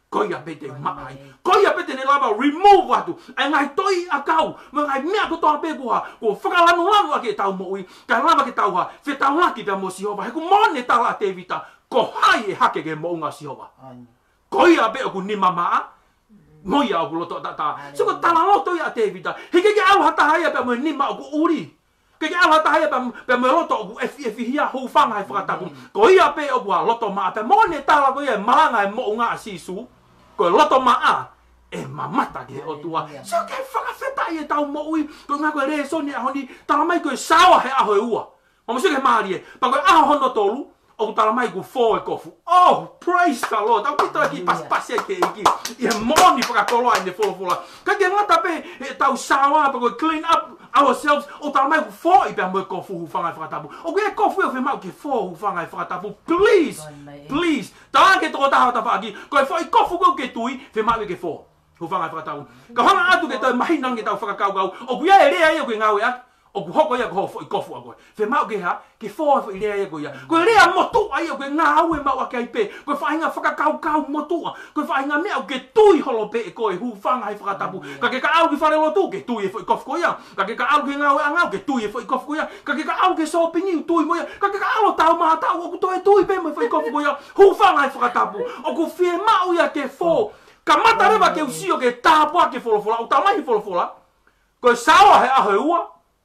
ko ia be te mai ko ia be te ne lava remove atu ai ngai toi akau ma ngai mea ko to pe ko ha ko whakalanu lanu ake tau mo ui ka lava ke tau ha fe tau laki pe mo Sihova he ko mone tala te vita ko hai e hake ke mo nga Sihova ko ia be ko ni mama mo ia ko loto tata so ko tala loto ia te vita he ke ke au hata hai pe mo ni ma ko uri ke ke ala tahe pe pe me loto ku F F hia ho fanga e whakatapu ko ia pe o bua loto ma pe mo ne tala ko ia malanga e mo nga asisu ko loto ma a e mamata ke o tua so ke whakawheta i e tau mo ui ko ngā koe re soni a honi tala mai koe sawa he aho e ua ma mo suke maari e pa koe aho hono tolu o tala mai ku fo e kofu oh praise the Lord au kito ki pas pas e ke iki i e moni whakakoloa i ne wholofola ka ke ngata pe e tau sawa pa koe clean up ourselves o tala mai ku fo i pe mo kofu hu whangai whakatapu o koe kofu e whemau ke fo hu whangai whakatapu please please tala ke toko taha ta whaaki koe fo i kofu ko ke tui whemau ke fo hu whangai whakatapu ka hana atu ke tau mahinang ke tau whakakaukau o kuia e rea i o koe ngawe atu o ku hoko ia ko fo i kofu a koe fe mau ke ha ke fo fo i rea ia koe ia koe rea motu ai o koe ngā au e mau a kai pe koe whainga whakakau kau motu a koe whainga mea o ke tui holo pe e koe hu whangai whakatapu ka ke ka au ki whare lotu ke tui e fo i kofu koe ia ka ke ka au ke ngau e angau ke tui e fo i kofu koe ia ka ke ka au ke sopingi u tui moia ka ke ka alo tau maha tau o ku toi tui pe mo i fo i kofu koe ia hu whangai whakatapu o ku fie mau ia ke fo ka mata rewa ke usio ke tāpua ke wholofola o tau mai wholofola koe sawa he aho e ua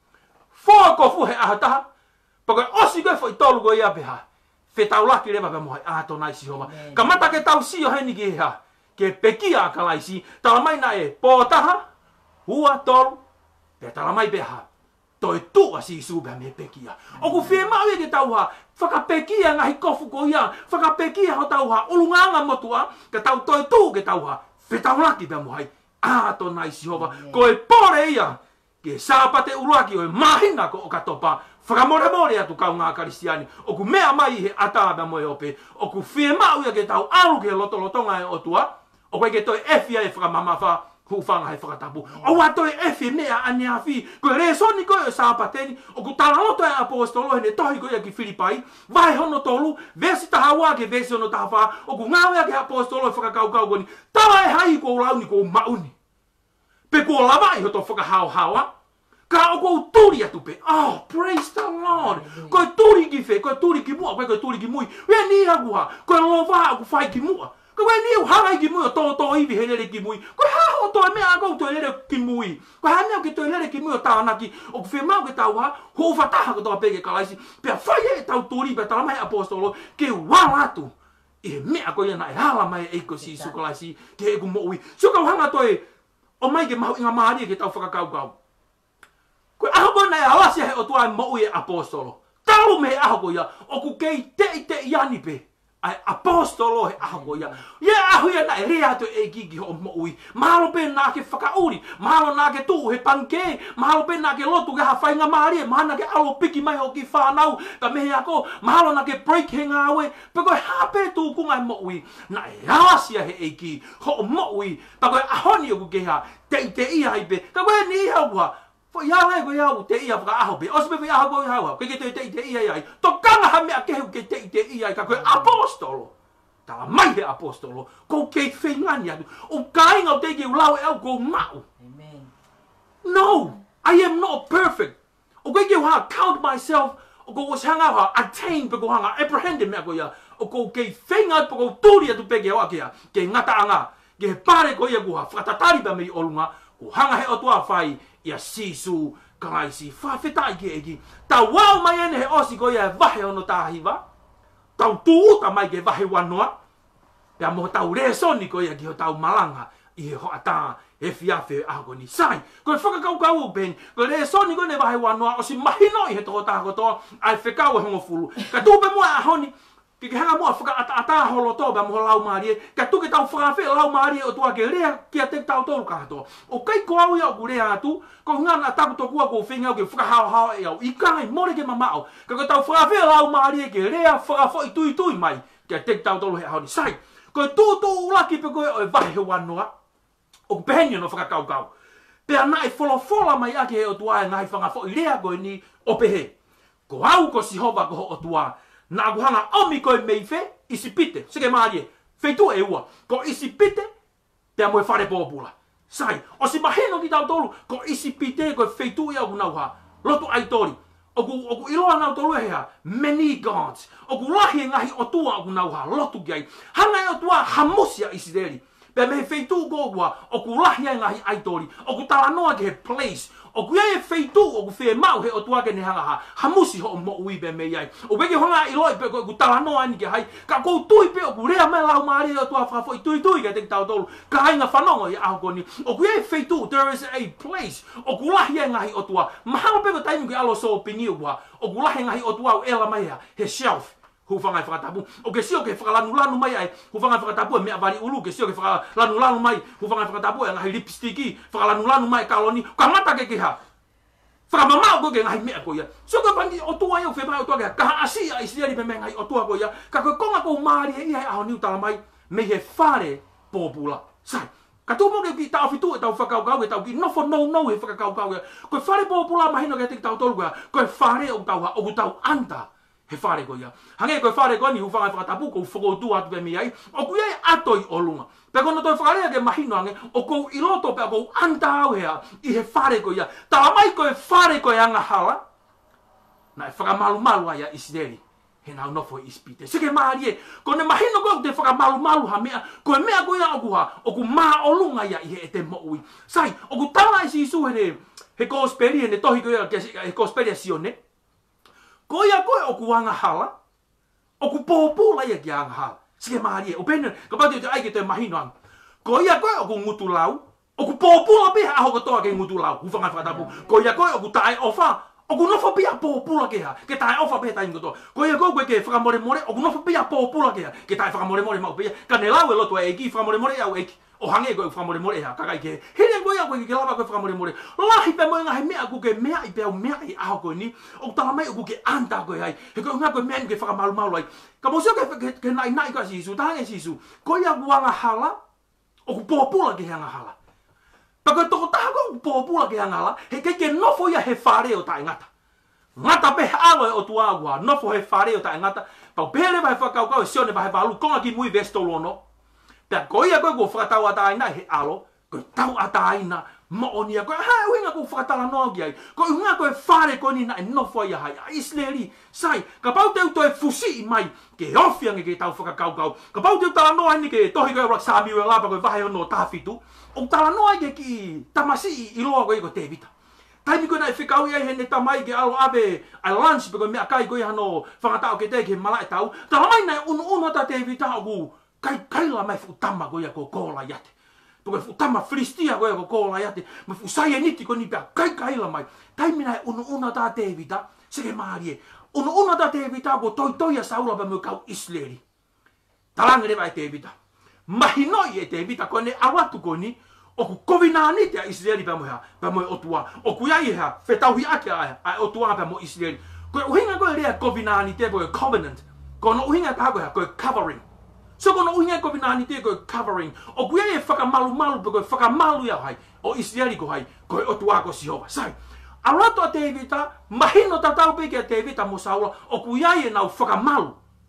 fo ko fu he ahata pa ko osi ko fo tolu go ia beha fe tau laki reba be mo a to nai Sihova ka mata ke tau sio he ni ge ha ke pekia ka lai si tala mai na e po taha ua tolu pe tala mai beha to e tu asi su be me pekia o ku fe ma we ke tau ha faka pekia nga hi kofu go ia faka pekia ho tau ha ulunga nga motua ke tau to e tu ke tau ha fe tau laki be mo a to nai Sihova ko e pore ia ke sapate uruaki o mahina ko o katopa whakamore more atu kau ngā karistiani o ku mea mai he atāba moe ope o ku whie mau ia ke tau aru ke loto lotonga e otua o koe ke toi efia e whakamamawha hu whanga he whakatapu o wa toi efi mea ane awhi koe re soni koe o sapateni o ku tala loto e apostolo hene tohi koe ki Filipai vai hono tolu vesi taha wā ke vesi hono taha wha o ku ngāwea ke apostolo e whakakau kau koni tawa e hai ko launi ko mauni pe ko lava i hoto whaka hao hawa. Ka o ko turi atu pe. Oh, praise the Lord. Ko turi ki fe, ko turi ki mua, ko ko turi ki mui. We ni agua, ko lova ko fai ki mua. Ko we ni u hara ki mui to to i vi hele ki mui. Ko ha o to me a ko to hele ki mui. Ko ha me o ki to hele ki mui ta na ki o fe mau ke tau ha, ho fa ta ko to pe ke kalaisi. Pe fai e tau turi pe ta mai apostolo ke wala tu. E me a ko ia na e hala mai e ko si su kalaisi ke ku mo ui. So ka hanga to e o mai ke mau inga maari ke tau whakakau kau. Koe aho bona e alasia he o tua mo ui e apostolo. Talu me he aho ko ia. O ku kei te i te iani pe. Ai apostolo he aho ko ia. Ia aho ia na e rea to e gigi ho mo ui. Mahalo pe nā ke whakauri. Mahalo nā ke tuu he panke. Mahalo pe nā ke lotu ke hawhainga maari. Mahana ke alo piki mai ho ki whanau. Ka mehe ako. Mahalo nā ke break he ngāwe. Pe koe hape tū kungai mo ui. Na e alasia he e ki ho mo ui. Pa koe ahoni o ku keha. Te i te ia i pe. Ka koe ni iha ua. Fo ia ngai ko ia u te ia whaka aho pe. Osi pe ia aho ko ia hau. Koe ke te te i te ia iai. Tō kanga ha mea kehu ke te i te ia i. Ka koe apostolo. Tala mai he apostolo. Ko kei whengani atu. O kāinga o te ke ulau e au ko mau. Amen. No. I am not perfect. O koe ke uha count myself. O ko was hanga ha attain pe ko hanga. Apprehend mea ko ia. O ko kei whenga pe ko tūri atu pe ke hoa kia. Ke ngata anga. Ke pare ko ia kuha. Whakatatari pa mei olunga. Ko hanga he o tua whai. Ia sisu kalaisi whawhetai ke eki. Tau wau mai ene he osi ko ia vahe ono tāhiwa. Tau tūuta mai ke vahe wanoa. Pea mo tau resoni ko ia ki ho tau malanga. I he hoa tā he whiawhe aho ko ni sai. Ko e whakakau kau pen. Ko e resoni ko ne vahe wanoa. O si mahino i he toho tā kotoa. Ai whekau e hongo fulu. Ka tūpe mua ahoni. Ki ke hanga mua whaka ata ata holo tō ba mo lau marie. Ka tuke tau whakawhe lau marie o tua ke rea kia te tau tōru kato. O kai ko au ia o ku rea atu. Ko ngana ataku tō kua ko whenga o ke whakahao hao e au. I kai more ke mamao. Ka ko tau whakawhe lau marie ke rea whakawho i tui tui mai. Kia te tau tōru he haoni sai. Ko tū tō ulaki pe koe o e vahe wanoa. O pehenio no whakakau kau. Pea nai wholo whola mai ake he o tua e ngai whangawho i rea koe ni o pehe. Ko au ko Sihova ko ho o tua. Nā kuhanga omi koe meife, isi pite, sike maarie, feitu e ua, ko isi pite, te mo e whare pōpula. Sai, o si mahino ki tau tolu, ko isi pite ko feitu ia ku nauha, lotu ai tori. Oku oku iloa nau tolu hea, many gods. Oku lahi ngahi o tua oku nauha, lotu ki ai. Hanga o tua hamusia isi deri. Pea me he feitu ko ua, oku lahi ngahi ai tori. Oku talanoa ki he place. Oku ia e feitu, oku whee mau he o tua ke ne hanga ha. Hamusi ho o mo ui pe me iai. O weke honga iloi pe ko oku talanoa ni ke hai. Ka kou tui pe oku rea mai lau maari o tua whafoi tui tui ke te tau tolu. Ka hainga whanongo i aho koni. Oku ia e feitu, there is a place. Oku lahi ngahi o tua. Mahalo pe ko taimu ki alo so opini o ua. Oku lahi ngahi o tua o ela mai ha. He shelf. Hu whangai whakatapu. O ke sio ke whakalanu lanu mai ai. Hu whangai whakatapu e mea vari ulu. Ke sio ke whakalanu lanu mai. Hu whangai whakatapu e ngahi lipstiki. Whakalanu lanu mai kaloni. Ka mata ke ke ha. Whakamamau ko ke ngahi mea ko ia. So ka pangi o tua iau whemai o tua ke ha. Ka asia i siari pe me ngahi o tua ko ia. Ka koe konga ko maari e ia aho niu tala mai. Me he whare pōpula. Sai. Ka tūmo ke ki tau whitu e tau whakaukau e tau ki nofo nou nou he whakaukau e. Koe whare pōpula mahino ke te tau tolu ko ia. Koe whare o tau ha. O tau anta. He whare ko ia. Hange koe whare ko ni hu whangai whakatapu ko whakotu atu pe mi ai. O ku iai atoi o lunga. Pe kono toi whakarea ke mahino ange. O kou iloto pe kou anta au hea. I he whare ko ia. Tala mai koe whare ko anga hala. Na e whakamalu malu aia isideri. He nau nofo ispite. Sike maari e. Kone mahino koe te whakamalu malu ha mea. Koe mea koe ia oku ha. Oku maa o lunga ia i he e te mo ui. Sai. Oku tala isi isu he ne. He koosperi he ne tohi koe he koosperi sione. Ko ia koe o ku anga hala, o ku pōpula ia ki anga hala. Sike maari e, o pene, ka pati o te aike te mahino anga. Ko ia koe o ku ngutu lau, o ku pōpula pia aho katoa ke ngutu lau, ku whangai whakatapu. Ko ia koe o ku tae ofa, o ku nofo pia pōpula ke ha, ke tae ofa pia tae katoa. Ko ia koe koe ke whakamore more, o ku nofo pia pōpula ke ha, ke tae whakamore more mau pia. Ka ne lau e loto e eki, whakamore more au eki. O hange koe whakamore more ha, kakai ke. Hine koe ia koe ke lava koe whakamore more. Lahi pe moe ngahe mea ku ke mea i pe au mea i aho koe ni. O tala mai o ku ke anta koe hai. He koe ngā koe mea ni ke whakamalu malu ai. Ka mosio ke, ke, ke nai nai koe sisu, tahange sisu. Koe ia ku anga hala, o ku pōpula ke anga hala. Pa koe toko taha koe ku pōpula ke anga hala, he kei ke nofo ia he whare o tae ngata. Ngata pe alo e o tua agua, nofo he whare o tae ngata. Pa pere vai whakaukau e sione vai valu, konga ki mui vesto lono. Pea koe ia koe ko whakatau ataina he alo, koe tau ataina, moonia koe, hai uhinga ko whakatala noa ki ai, koe uhinga koe whare koe ni na e nofo ia hai, a isleri, sai, ka pau teu toi fusi i mai, ke ofiange ke tau whakakaukau, ka pau teu tala noa ni ke tohi koe rak sāmiu e lapa koe vahe ono tāwhitu, o tala noa ke ki tamasi i iloa koe ko te vita. Taimi koe nai whikau iai he ne tamai ke alo abe ai lunch pe koe mea kai koe hano whakatau ke te ke mala e tau, tala mai nai unu unu ta te vita oku, kai kaila mai futama ko ia ko kola yate. Porque futama fristia ko ia ko kola yate. Ma fu sai niti ko ni pa kai kaila mai. Tai mina uno una ta te vita, se ke marie. Uno una ta te vita ko toi toi a saula pa mo kau isleri. Talanga le vai te vita. Mahinoi e te vita ko ne awatu ko ni o ku kovina ni te isleri pa mo ha, pa mo otua. O ku ia ha, fetau hi ake ai, ai otua pa mo isleri. Ko uhinga ko rea kovina ni te ko covenant. Ko no uhinga ka ko ha ko covering. So kono uhinga ko binani te ko covering. O kuia e whakamalu malu pe ko whakamalu ia hai. O Israeli ko hai. Ko e otua ko Sihova. Sai. Arato a te vita, mahino tatau pe ke a te vita mo saula. O kuia e nau whakamalu.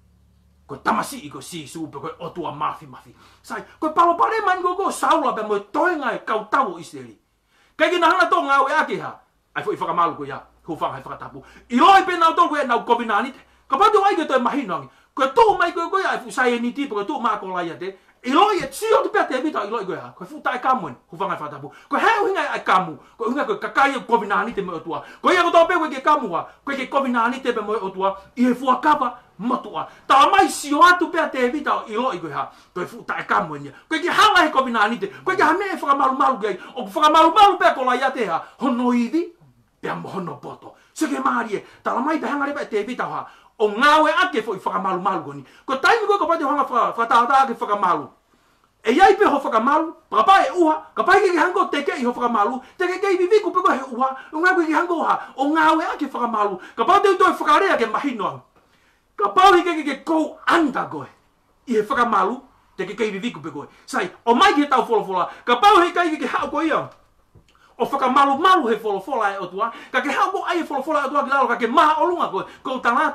Ko tamasi i ko sisu pe ko otua mafi mafi. Sai. Ko palo pare mani ko ko saula pe mo toenga e kau tau Israeli. Kai ki nahana tō ngau e ake ha. Ai fo i whakamalu ko ia. Ko whangai whakatapu. I loi pe nau tō ko e nau ko binani te. Ka patu ai ke toi mahino angi. Ko to mai ko ko ai fu sai ni tipo ko to ma ko la ia te i loi e tio te pete vita i loi ko ha ko fu tai kamu hu fanga fa tabu ko ha hu ngai ai kamu ko ngai ko kakai ko binani te mo tua ko ia ko to pe ko ke kamu wa ko ke ko binani te pe mo tua i e fu akapa matua ta mai sio atu pete vita i loi ko ha ko fu tai kamu ni ko ke ha ngai ko binani te ko ke ha me fa malu malu gai o fa malu malu pe ko la ia te ha hono idi pe mo hono poto se ke marie ta mai pe hanga pe te vita ha o ngawe ake foi whakamalu malu goni. Ko taimi koe ka pati hanga whakatata ake whakamalu. E iai pe ho whakamalu, papa e uha, ka pai ke hango teke i ho whakamalu, teke kei viviku pe koe he uha, o ngā koe ki hango ha, o ngawe ake whakamalu, ka pati utoi whakarea ke mahinoang. Ka pau hike ke kou anda koe, i he whakamalu, teke kei viviku pe koe. Sai, o mai ki he tau wholofola, ka pau hike ke hao koe iang. O whakamalu malu he wholofola e o tua, ka ke hao ko ai e wholofola e o tua ki lalo, ka ke maha o lunga koe, kou tangatu.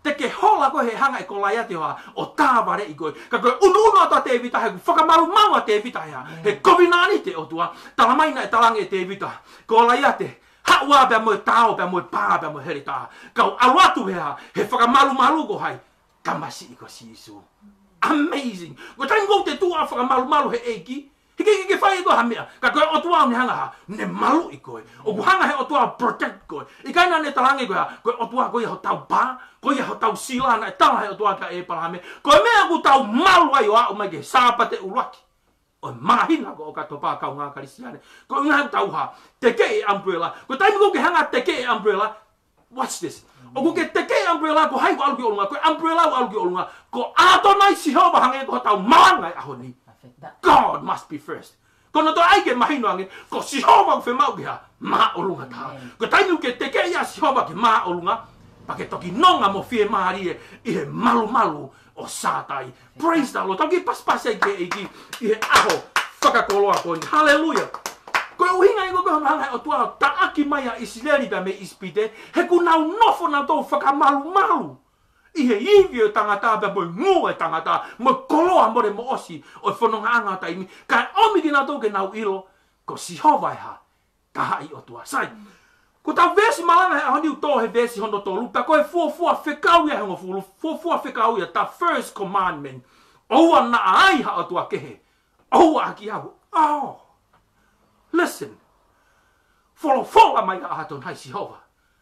te ke hola ko he hanga e ko lai ate hoa, o tā ware i koe. Ka koe unu unu ata te vita, he whakamaru maua te vita hea. He kovinani te o tua, talamaina e talange te vita. Ko lai ate, haua bea moe tāo, bea moe pā, bea moe heri tā. Kau aluatu hea, he whakamaru maru ko hai, kamasi i ko si Isu. Amazing. Ko taim kou te tua whakamaru maru he eiki, Hike ke whai ko hamea, ka koe o tua ni hanga ha, ne malu i koe. O ku hanga he o tua protect koe. I kaina ne talange koe ha, koe o tua koe ho tau pā, koe ho tau sila na e tala he o tua ka e palahame. Koe mea ku tau malu ai o a o mai ke sāpate uraki. O mahina ko o kato pā kau ngā karisiane. Koe ngā tau ha, te ke e umbrella. Koe taimi ko ke hanga te ke e umbrella, watch this. O ku ke te ke e umbrella ko hai ko aluki olunga, koe umbrella ko aluki olunga, ko ato nai sihova hange ko tau maangai aho ni. God must be first. Kono to ai ke mahino ange, ko Sihova ke mau ke ha, ma olunga ta. Ko tainu ke te ke ia Sihova ke ma olunga, pa ke toki nonga mo fie maari e, i he malu malu o sātai. Praise the Lord. Toki pas pas e ke iki, i he aho, whakakoloa koni. Hallelujah. Ko e uhinga i ko koe hanga o tua, ta aki mai a Isileri pa me ispite, he ku nau nofo na tō whakamalu malu. I he iwi o tangata pa mo ngu e tangata, mo koloa more mo osi o whanonga anga taimi. Kai omi ki nga tō ke nau ilo, ko Sihova e ha, ka hai o tua. Sai, ko tau vesi malanga he ahoniu tō he vesi hondo tō lupa, ko e fuafua whekau ia hengo fulu, fuafua whekau ia ta first commandment. Oua na ai ha o tua kehe, oua aki au, oh, listen, folo fola mai a aton hai Sihova.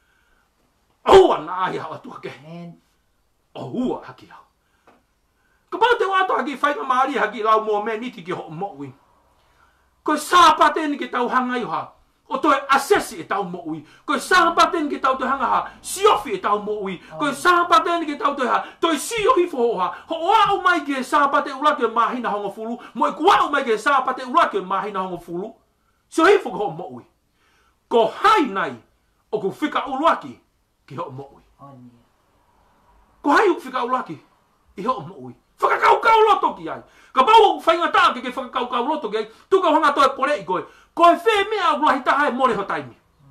Oua na ai ha o tua kehe. O ua haki au. Ka pau te wato haki whainga maari haki lau mō me niti ki ho mo'ui. Koe sāpate ni ki tau hanga iho ha. O toi asesi e tau mo'ui. Koe sāpate ni ki tau te hanga ha. Siofi e tau mo'ui. Koe sāpate ni ki tau te ha. Toi siohi fo ha. Ho o au mai ki e sāpate ulake o mahina hongo fulu. Mo e kua au mai ki e sāpate ulake o mahina hongo fulu. Siohi fo ko ho mo'ui. Ko hai nai o ku whika uluaki ki ho mo'ui. Ko hai u whika ulaki, i ho mo ui. Whakakau kau loto ki ai. Ka pau whainga tā ke ke whakakau kau loto ki ai, tu kau hanga toi pore i koe. Koe whē mea u lahi taha e more ho taimi.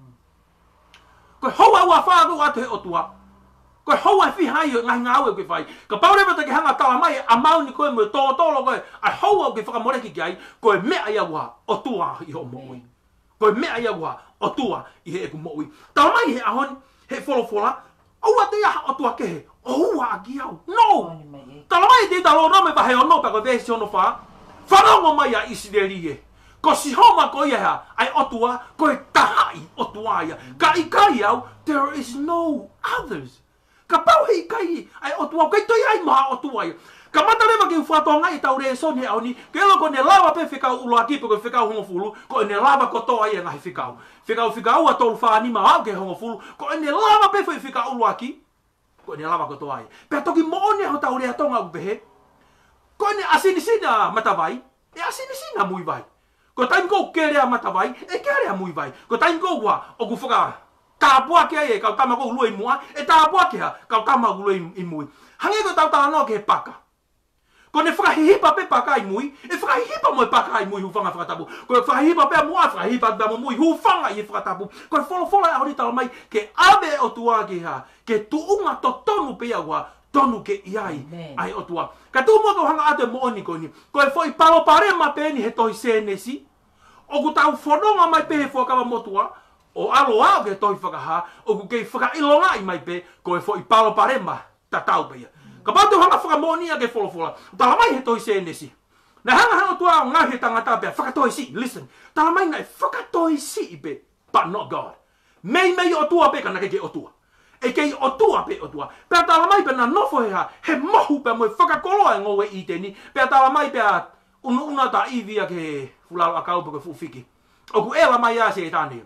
Koe hoa ua whāru atu he o tua. Koe hoa whi hai o ngai ngāu e koe whai. Ka pau rewa ke hanga tala mai a mau ni koe mo tō tōlo koe. Ai hoa o ke whakamore ki ki ai, koe mea ia ua o tua i ho mo ui. Koe mea ia ua o tua i he e ku mo ui. Tala mai he ahoni, he wholofola, aua te aha o tua kehe. Oua aki au. No! Tala mai te talo no me pahe o no pa ko vesi ono wha. Whanongo mai a Isileri e. Ko Sihoma ko ia ha, ai otua, ko e tahai otua ia. Ka i kai au, there is no others. Ka pau hei kai, ai otua, kai toi ai maha otua ia. Ka mata rewa ki whatonga i tau re son he au ni, ke elo ko ne lava pe whikau uloa ki pe ko whikau hongo fulu, ko ne lava ko toa ia ngahi whikau. Whikau whikau a tolu whaanima au ke hongo fulu, ko ne lava pe whikau uloa ki, ko ne lava ko toa ia. Pea toki moone ho tau rea tonga upehe, ko ne asini sina matawai, e asini sina mui vai. Ko taim ko kerea matawai, e kerea mui vai. Ko taim ko ua, o ku whaka, tāpua ke ai e kau tama ko ulua i mua, e tāpua ke ha, kau tama ulua i mui. Hange ko tau tāno ke paka. Ko ne whakahihipa pe paka i mui, e whakahihipa mo e paka i mui hufanga whakatapu. Ko e whakahihipa pe mua, whakahihipa pe mo mui hufanga i whakatapu. Ko e wholofola e hori tala mai, ke awe o tua ke ha, ke tuunga to tonu pe awa, tonu ke iai, ai o tua. Ka tu mo ko hanga ate mo oni ko ni, ko e foi palo parema pe ni he tohi senesi, o ku tau whanonga mai pe he whakawa motua, o alo ao ke tohi whakaha, o ku kei whakailonga i mai pe, ko e foi palo parema, ta tau pe ia. Ka patu hanga whakamonia ke wholofola. Tala mai he tohi senesi. Na hanga hanga tua o ngā he tangata pia whakatohi si. Listen. Tala mai nai whakatohi si pe. But not God. Mei mei o tua pe kana ke ke o tua. E kei o tua pe o tua. Pea tala mai pe na nofo he ha. He mohu pe mo e whakakoloa e ngowe i teni. Pea tala mai pea unu una ta iwia ke fulalo akau pe ke fufiki. O ku ela mai a se e tāne.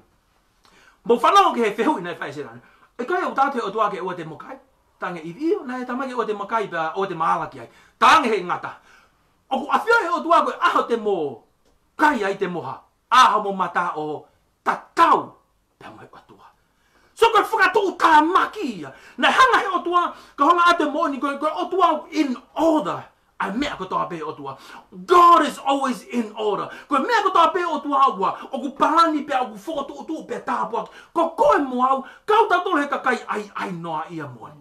Mo whanau ke he whehui nei whai se tāne. E kai o tāte o tua ke ua te mokai. Tange i vio, na e tamake o te makai pia o te maalaki ai. Tange he ngata. O ku awhia he o tua koe aho te mo kai ai te moha. Aho mo mata o tatau pia mo he o tua. So koe whakatau tā maki ia. Na hanga he o tua, ka honga ate mo ni koe koe o tua in order. Ai mea ko toa pe o tua. God is always in order. Koe mea ko toa pe o tua aua. O ku palani pe o ku whokotu o tua pe tāpua. Ko koe mo au, kau tato he kakai ai ai noa ia moa.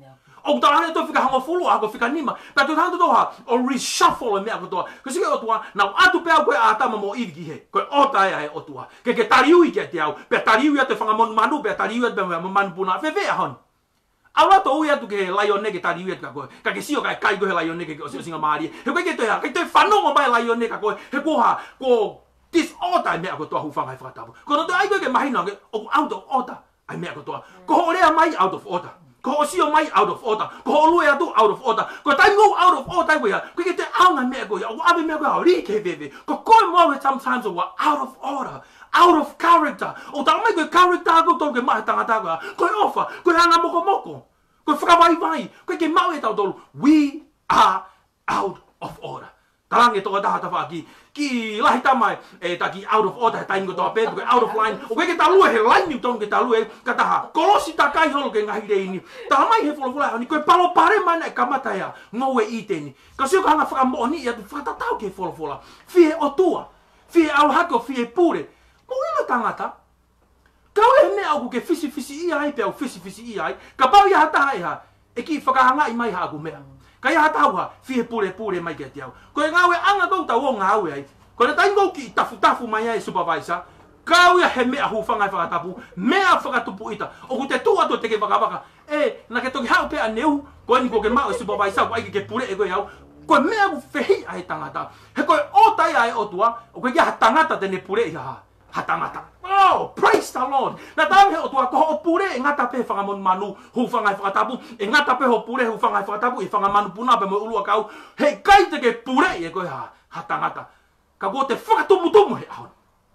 o talange to fika hango fulu ako fika nima pa to tanto doha o reshuffle me ako to ko sike o tua na atu pe ko ata mo iviki he ko ota ya o tua ke ke tariu ke te au pe tariu ya te fanga mon manu pe tariu ya be mo man puna fe fe hon ala to uia tu ke laione ke tariu ka ko ka ke sio ka kai ko he laione ke o singa mari he ko ke to ya ke te fano mo ba laione ka ko he ko ha ko this order me ako to hu fanga fa tabu ko no to ai ko ke mahina ke o out of order ai me ako to ko ore mai out of order ko sio mai out of order ko lu ya tu out of order ko tai go out of order we ya ko ke te au na me ko ya o ave me ko ri ke ve ko ko mo sometimes o out of order out of character o ta mai ko character ko to ke mai tanga tanga ko ofa ko hanga moko moko ko fra vai vai ko ke mau e tau tolu we are out of order talange to ta ta fa ki ki lahi tamai e ta ki out of order ta ingo to pe ko out of line o ke ta lu he line ni ton ke ta lu e ka ta kolosi ta kai holo ke ngai de ni ta mai he folo folo ni ko palo pare mana ka mata ya ngo e iteni ka sio ka na fra mo ni ya fa ta tau ke folo folo fie o tua fie au hako fie pure mo ina tangata ka le me au ke fisi fisi i ai pe au fisi fisi i ai ka pa ya ta ai ha e ki fa ka hanga i mai ha ku me ka ya ta wa fie pure pure mai ke te au ko ngawe anga ko ta wo ngawe ai ko na tai ngo ki tafu tafu mai ai supervisor ka ya he me hu fanga fa tapu me a fa tupu ita o ku te tu ato te ke baka baka e na ke to ki ha pe aneu ko ni ko ke ma supervisor ko ai ke pure e ko ya ko me a fehi ai tangata he ko o tai ai o tua o ko ya tangata te ne pure ya hatangata oh praise the Lord na tang he o tua ko o pure ngata pe fanga mon manu hu fanga fa tapu e ngata pe ho pure hu fanga fa tapu e fanga manu puna pe mo ulu kau he kai te ke pure e ko ya hatangata ka ko te fanga tumu tumu he ahon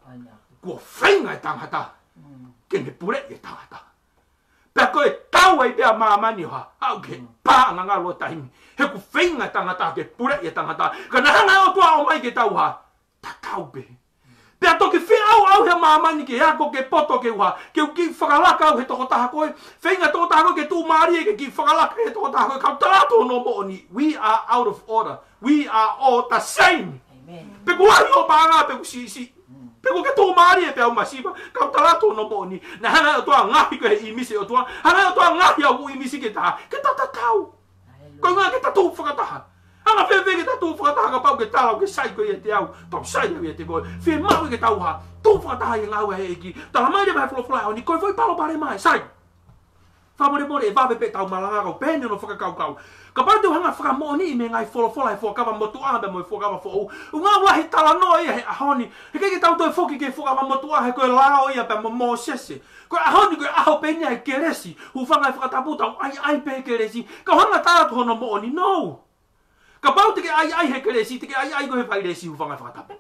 ko fenga tangata ke ne pure e tangata pe ko e tau ai pe mama ni ha au ke pa nga lo tai he ku fenga tangata ke pure e tangata ka na nga o tua o mai ke tau ha ta tau be pe to ke fe au au he mama ni ke ako ke poto ke wa ke ki whakalaka au he toko taha koe whenga toko taha koe ke tū maari e ke ki whakalaka he toko taha koe kau tātou no mo ni we are out of order we are all the same pe ku ahi o pāngā pe ku si si pe ku ke tū maari e pe au masipa kau tātou no mo ni na hana o tua ngahi ko he imisi o tua hana o tua ngahi au imisi ke taha ke tatatau ko ngā ke tatu whakataha anga fe fe ke tatu whakataha ka pau ke tālau ke sai ko i te au tau sai au i te koe fe mau ke tau ha tū whakataha i ngāua he eki tala mai re mai whalawhala au ni koe foi palo pare mai sai whamore more e wawe pe tau malanga kau pēne no whakakau kau ka pau te hanga whakamoni i me ngai whalawhala e whakawa motu aha me mo e whakawa whau u ngā wahi tala no i he ahoni he kei ke tau toi whoki ke whakawa motu aha he koe lao i a pe mo mo sese koe ahoni koe aho pēne ai keresi hu whangai whakatapu tau ai ai pe keresi ka hanga tātu hono mo ni no ka pau te ke ai ai he keresi te ke ai ai ko he whairesi hu whangai whakatapu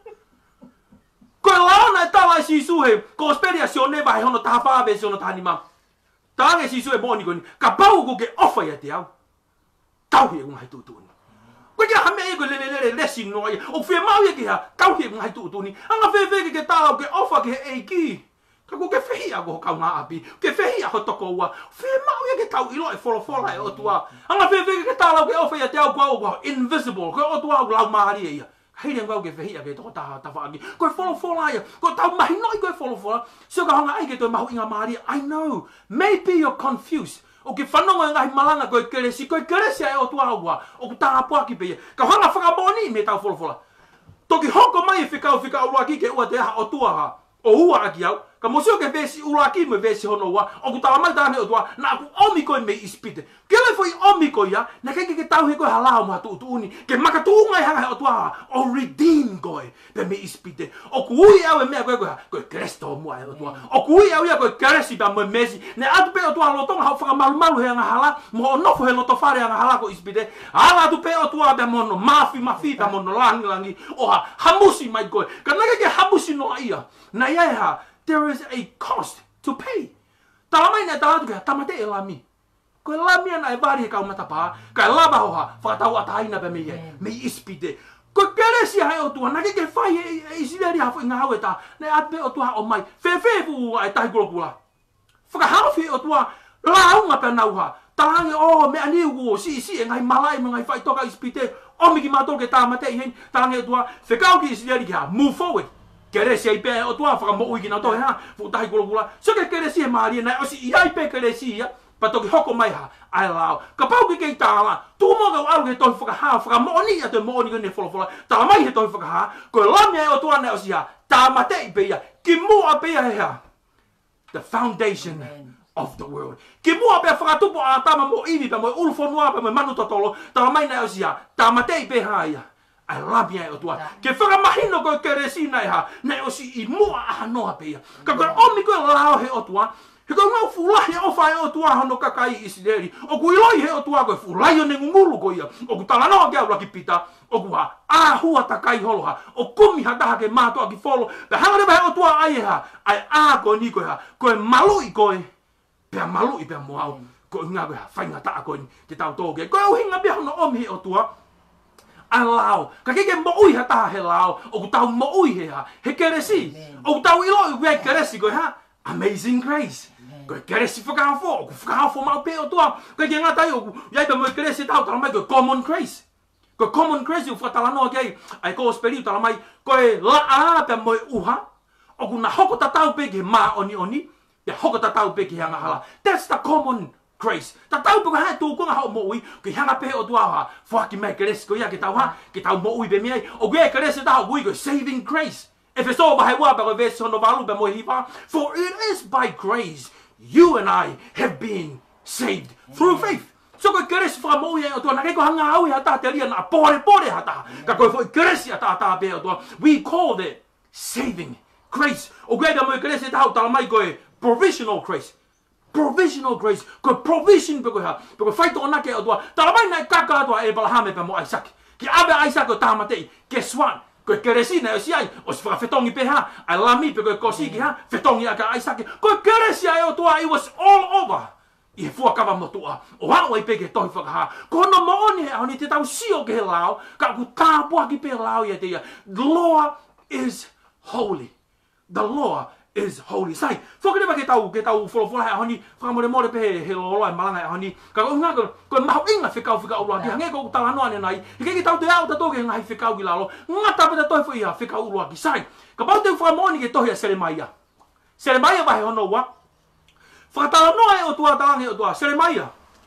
koe lao na e tawa e sisu he ko speria si o neba he hono taha whawe si ono taha ni ma tānge sisu e mo ni koni ka pau ko ke ofa ia te au tau he ungai tūtuni koe kia hame e koe lele lele lesi noa ia o whea mau ia ke ha tau he ungai tūtuni anga whea whea ke tālau ke ofa ke he eiki ka ko ke whehi a ko kau ngā api ke whehi a ho toko ua whea mau ia ke tau ilo e wholo whola e o tua anga whea whea ke tālau ke ofa ia te au kua o kua invisible koe o tua au lau mahari e ia heire ngau ke whehi a ke toko taha tawa aki koe wholo whola ia koe tau mahi noi koe wholo whola sio ka hanga ai ke toi mahu inga mahari I know maybe you're confused o ke whanonga ngai malanga koe keresi koe keresi ai o tua ua o ku taha puaki pe ia ka hanga whakaboni me tau wholo whola toki hoko mai e whikau whikau luaki ke ua te aha o tua ha o hua aki au ka mosio ke vesi ulaki me vesi hono wa o ku tala mai tane o tua na ku omi koe me ispite ke le foi omi koe ya na ke ke tau he koe halao ma tu tu uni ke maka tu ngai hanga o tua o redeem koe pe me ispite o ku ui au e mea koe koe koe kresto mua e o tua o ku ui au ia koe kresi pa mo mesi ne atu pe o tua lotonga hau whaka malu malu he anga hala mo o nofo he loto whare anga hala ko ispite ala tu pe o tua pe mono mafi mafi pa mono langi langi o ha hamusi mai koe ka nake ke hamusi no ia na ia ha there is a cost to pay. Talamai na tātu ke tamate e lami. Koe lami ana e wari he kau matapā. Kai lava hoha, whakatau ataina pe me e, me ispite. Koe keresi hai o tua, nake ke whai e isileri hafo i ngā hau e tā. Ne atpe o tua o mai, whewhe fu ai tahi kula kula. Whakahawhi o tua, launga pe nauha. Talange o me ani ugo, si si e ngai malai me ngai whai toka ispite. O miki mātou ke tāmate i hen, talange o tua, whekau ki isileri ki ha, move forward. Keresi ai pe o tua whaka mo uiki na to ha fu tahi kula kula so ke keresi e maari na o si i ai pe keresi ia patoki hoko mai ha ai lao ka pau ki ke tala tu mo ka au ke to faka ha faka mo ni ate mo ni ne folo folo tala mai he to faka ha ko lami ai o tu ana o sia ta mate i pe ia ki mo a pe ia the foundation Amen. Of the world ki mo a pe faka tu po a tama mo iwi pe mo ulu fo noa pe mo manu totolo tala mai na o sia ta mate i pe ha ia ai lami ai o tu ke faka mahino ko keresi na ha na o si i mo a no a pe ia ka ko o mi ko lao he o tu he ko ngau fulahi o fai o tua hono kakai Israeli o ku iloi he o tua ko fulahi o ngulu ko ia o ku tala no ke aula ki pita o ku ha a hua takai holo ha o kumi ha taha ke mato ki folo pe hangare ba o tua ai ha ai a ko ni ko ha ko malu i ko pe malu i pe mo au ko nga ko ha fai nga ta ko ni te tau to ke ko o hinga be hono o mi o tua a lao ka ke ke mo ui ha ta he lao o ku tau mo ui he ha he keresi o ku tau iloi we keresi ko ha Amazing Grace. Ko keresi whakao fo, ko whakao fo mau pe o tua. Ko ke ngata i o iai pe mo keresi tau tala mai ko common grace. Ko common grace u whatala no kei ai ko speri tala mai ko e la a pe mo uha. O ku na hoko tatau pe ke ma oni oni, ya hoko tatau pe ke hanga hala. That's the common grace. Tatau pe ko hai tu ko nga ho mo ui, ko hanga pe o tua ha. Fo ki mai keresi ko ia ke tau ha, ke tau mo ui pe mi ai. O ku e keresi tau ui ko saving grace. If it's all by what by verse no valu by mohipa, for it is by grace you and I have been saved through faith. So ko keresi fa mo ia o to na ko hanga au ia ta te ria na pore pore hata. Ka ko fo keresi ata ata be o to. We call it saving grace. O ko mo keresi ta ta mai ko provisional grace. Provisional grace. Ko provision be ko ha. Be ko fight on na ke o to. Ta mai na ka ka to e bala ha me pe mo Isaac. Ki abe Isaac ko ta mate. Guess what? Ko keresi na o si ai o se fetongi pe ha ai lami pe ko kosi ki ha fetongi aka Isaac ko keresi ai o tua it was all over i fu akava mo tua o ha o pe ke toi fa ha ko no mo oni a ni te tau sio ke lao ka ku ta po ki pe lao ia te ia the law is holy the law is holy sai fo ke ba ke tau ke tau fo fo ha ni fa mo le mo le pe he lo lo malanga ha ni ka ko nga ko ko ma inga fe ka fe ka ulo ki hange ko tala no ane nai ke ke tau te au ta to ke ngai fe ka ki lalo nga ta pe to fo ia fe ka ulo ki sai ka ba te fa mo ni ke to ya Seremaia Seremaia ba he no wa fa tala no ai o tua tala he o tua Seremaia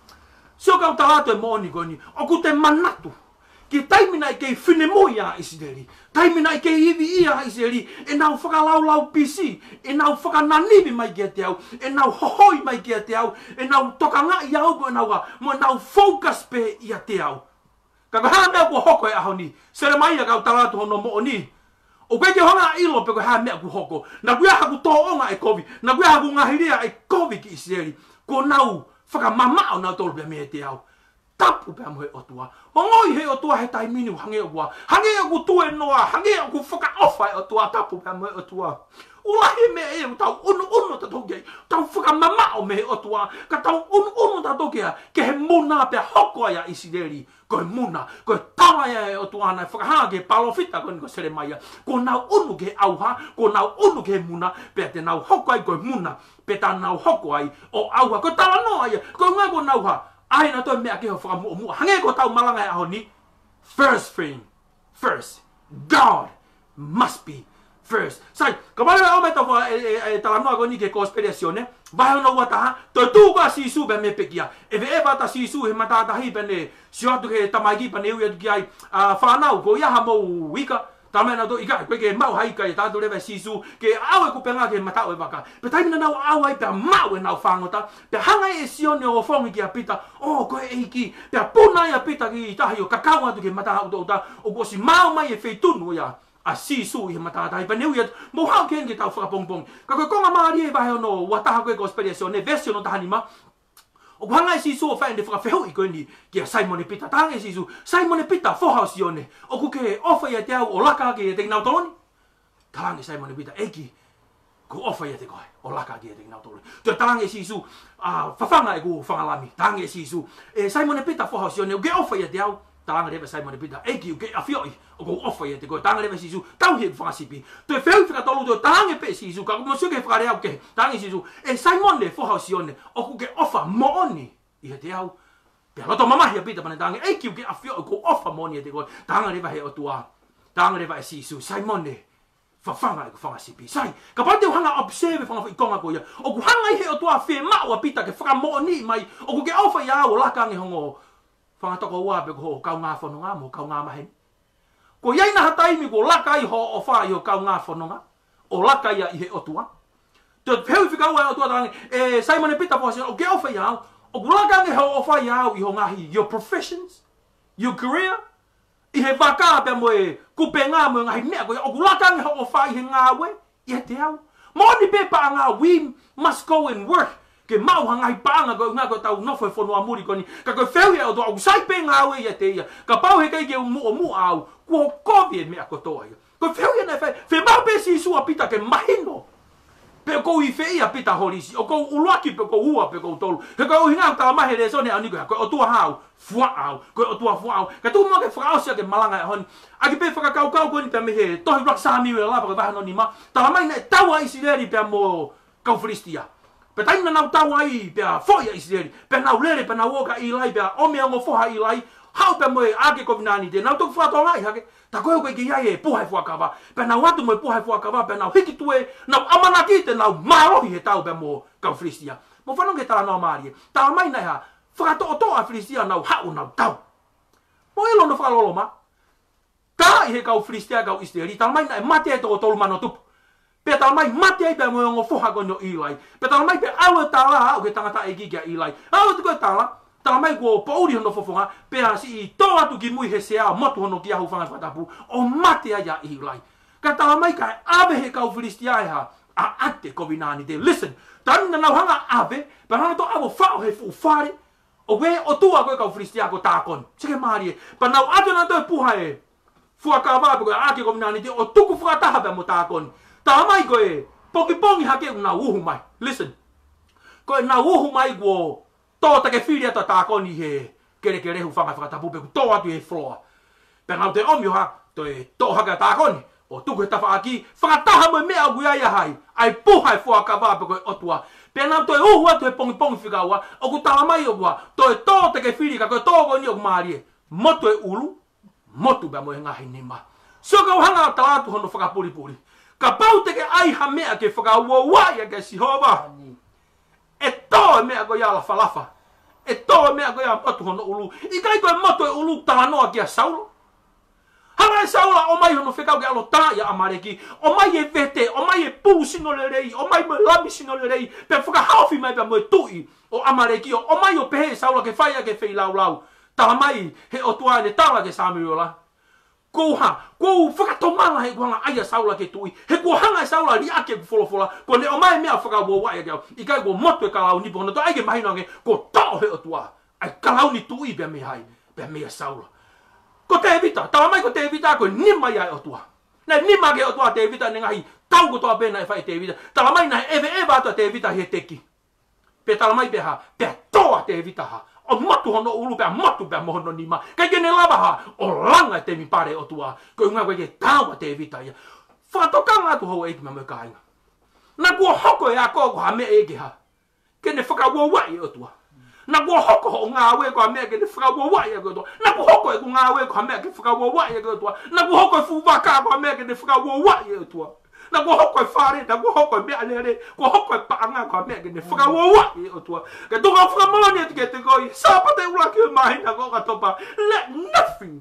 so ka tala te mo ni ko ni o ku te manatu ki taimina i kei whine mo ia Israeli. Taimina i kei iwi ia Israeli. E nau whakalau lau pisi. E nau whakananiwi mai kia te au. E nau hohoi mai kia te au. E nau tokanga i au ko e nau ka. Mo nau focus pe ia te au. Ka ko haa mea ku hoko e aho ni. Seremaia kau talatu hono mo o ni. O koe ke honga ilo pe ko haa mea ku hoko. Na kuia haku toonga e kovi. Na kuia haku ngahiria e kovi ki Israeli. Ko nau whakamamao nau tolu pia me te au. Tapu pe mo he otua. O ngoi he otua he tai minu hange o wa. Hange o ku tu e noa, hange o ku whaka ofa e otua tapu pe mo he otua. Ulahi me e tau unu unu ta toke. Tau whaka mamao me he otua. Ka tau unu unu ta toke ke he muna pe hoko ya Israeli. Ko he muna, ko he tawa ya e otua na whakaha ke palofita ko ni ko Seremaia. Ko nau unu ke auha, ko nau unu ke muna, pe te nau hoko ai ko he muna, pe ta nau hoko ai o auha. Ko tawa noa ia, ko ngā ko nau ha. Ai na to me ke ho fa mo mo hange ko tau malanga a ni first thing first God must be first sai ka ba o me to e tala no agoni ke conspirazione vai no wata to tu ga si su be me pekia e ve eva ta si su he mata ta hi bene si o tu ke tamagi pa ne u ki ai a fa na ko ya ha mo wika tamena do iga ko ke mau hai ka ta do le si su ke awe ku penga ke mata o baka pe tai na na awe pe mau na fangota pe hanga e si o ne o fongi ki apita o ko e ki pe puna ya pita ki ta yo kakao do ke mata o ta o ko si mau mai e fe tunu ya a si su i mata ta pe ne u mo ha ke ngi ta fa pong pong ka ko nga mari e ba no wata ko ko spediazione version ta hanima o hanga si su fa ende fa feo i ko ni ki Simon e Pita tanga si su Simon e Pita fo hausione o ku ke ofa ya te au o laka ke te nau toloni tanga Simon e Pita eki ko ofa ya te ko o laka ke te nau toloni te tanga si su a fa fanga e ku fanga lami tanga si su e Simon e Pita fo hausione o ke ofa ya te au tanga deve Simon e Pita eki o ke afio o ko ofa ya te ko tanga deve si su tau he fa sipi te feo fra tolu do tanga pe si su ka mo su ke fa rea ke tanga si su e Simon le fo hausione o ku ke ofa moni i te au pe loto mama ya Pita pane tanga eki o ke afio o ko ofa moni te ko tanga deve he o tua tanga deve si su Simon le Fafanga e fanga sipi. Sai, ka pa te hanga observe fanga i konga ko ia. O ku hanga i he o tua fe ma o pita ke whaka mo ni mai. O ku ke awha ia o laka ngi hongo. Whanga toko ua pe ko kau ngā whanonga mo kau ngā maheni. Ko iai na hataimi ko laka i ho o wha i ho kau ngā whanonga. O laka ia i he o tua. Te peu whika ua o tua tangi. E Simon e pita fwasi o ke awha ia o. O ku laka ngi ho o wha ia i ho ngahi. Your professions. Your career. I he waka pe mo e kupe ngā mo ngahi mea ko. O ku laka ngi ho o wha i he ngā we. I he te au. Moni pe pa ngā we must go and work. Ke mau hanga i paanga ko ngā ko tau nofo e whanua muri koni. Ka koe whewia o toa, au sai pe ngā ue ia te ia. Ka pau he kei ke umu o mu au, kua kovi e mea ko toa ia. Koe whewia nei whai, whe mau pe si sua pita ke mahino. Pe kou i whea pita horisi, o kou uluaki pe kou ua pe kou tolu. He koe o hinga utala mahe re sone au niko, koe o tua hau, fua au, koe o tua fua au. Ka tu mua ke whakaosia ke malanga e honi. Aki pe whakakau kau koni pe mehe, tohi raksami ue lapa koe wahano ni ma. Tala mai nei taua isi leri pe mo kau Filistia. Pe taina nau tau ai, pe a foia Israeli, pe nau lere, pe nau oka i lai, pe a ome ango foha i lai, hau pe moe ake kovinani te, nau toku whātua ngai hake, ta koe koe ki iai e puhai fuakawa, pe nau atu moe puhai fuakawa, pe nau hiki tue, nau amanaki te nau marohi he tau pe mo kau Filistia. Mo whanonge tala nao maari e, tala mai nei ha, whakato o toa Filistia nau hau nau tau. Mo ilo no whakalolo ma, ta i he kau Filistia kau Israeli, tala mai nei mate e toko tolu mano tupu. Pe tala mai mate ai pe mo ngo foha ko no ilai. Pe tala mai pe awe tala o ke tangata e giga ilai. Awe ko tala, tala mai ko pauri no fofonga, pe asi i to atu ki mui he sea motu hono ki ahu fanga fatapu. O mate ai ya ilai. Ka tala mai kai ave he kau Filistia ha a ate ko vinani te. Listen, tana na hanga ave, pe hanga to avo fao he fu fare. O we o tua ko kau Filistia ko takon. Sike mari e. Pa na atu na to puha e. Fuaka va ko ake ko vinani te o tuku fuata ha pe mo takon. Tā mai koe, poki pongi hake u nā uhu mai. Listen. Koe nā uhu mai ko tōta ke whiri ata tā koni he kere ke rehu whanga whakatapu pe ku tō atu he floor. Pe ngau te omio ha, toi tō haka tā koni. O tuku he tawha aki, whakataha mo mea gu ia hai. Ai puhai fuaka wā pe koe otua. Pe ngau toi uhu atu he pongi pongi whikaua. O ku tā mai o kua, toi tōta ke whiri ka koe tō koni o ku maari e. Motu e ulu, motu pe mo he ngahi nima. So kau hanga talatu hono whakapuri puri. Ka pau te ke ai ha mea ke whakauawai ke Sihova. E tō mea ko ia la falafa. E tō mea ko ia motu hono ulu. I kai koe motu e ulu talanoa kia Saulo. Hanga e Saulo o mai hono whekau ke alo tā ia amareki. O mai e vete, o mai e pū sino le rei, o mai me lami sino le rei. Pe whakahawhi mai pe moe tui o amareki. O mai o pehe Saulo ke whaia ke whei lau lau. Tala mai he o tua ne tala ke Samuela. Ko ha, ko whakatomanga he kuanga aia Saula ke tui. He ko hanga e Saula ri ake ku wholofola. Ko ne o mai mea whakawawai ake au. I kai ko motu e kalau nipo. Hono to aike mahino ange, ko tau he o tua. Ai kalau ni tui bea me hai, bea mea Saula. Ko te evita, tala mai ko te evita ko nima ia e o tua. Nei nima ke o tua te evita ne ngahi. Tau ko toa pena e whai te evita. Tala mai na eve eva atua te evita he teki. Pe tala mai pe ha, pe toa te evita ha. O matu hono ulu pea matu pea mohono nima. Kai kene lava ha, o langa te mi pare o tua. Ko unga koe ke tawa te evita ia. Whatokanga atu hou eiki ma me kāinga. Na kua hoko e a kōko ha mea eiki ha. Kene whakawawai o tua. Na kua hoko ho ngā we ko ha mea kene whakawawai o tua. Na kua hoko e ku ngā we ko ha mea kene whakawawai o tua. Na kua hoko e fuwaka ko ha mea kene whakawawai o tua. Na kua hoko e whare, na kua hoko e mea lere, kua hoko e paanga ko ha mea kene whakawawai o tua. Ka tunga whakamoni atu ke te koi, sāpa te ulaki o mahina ko katopa. Let nothing.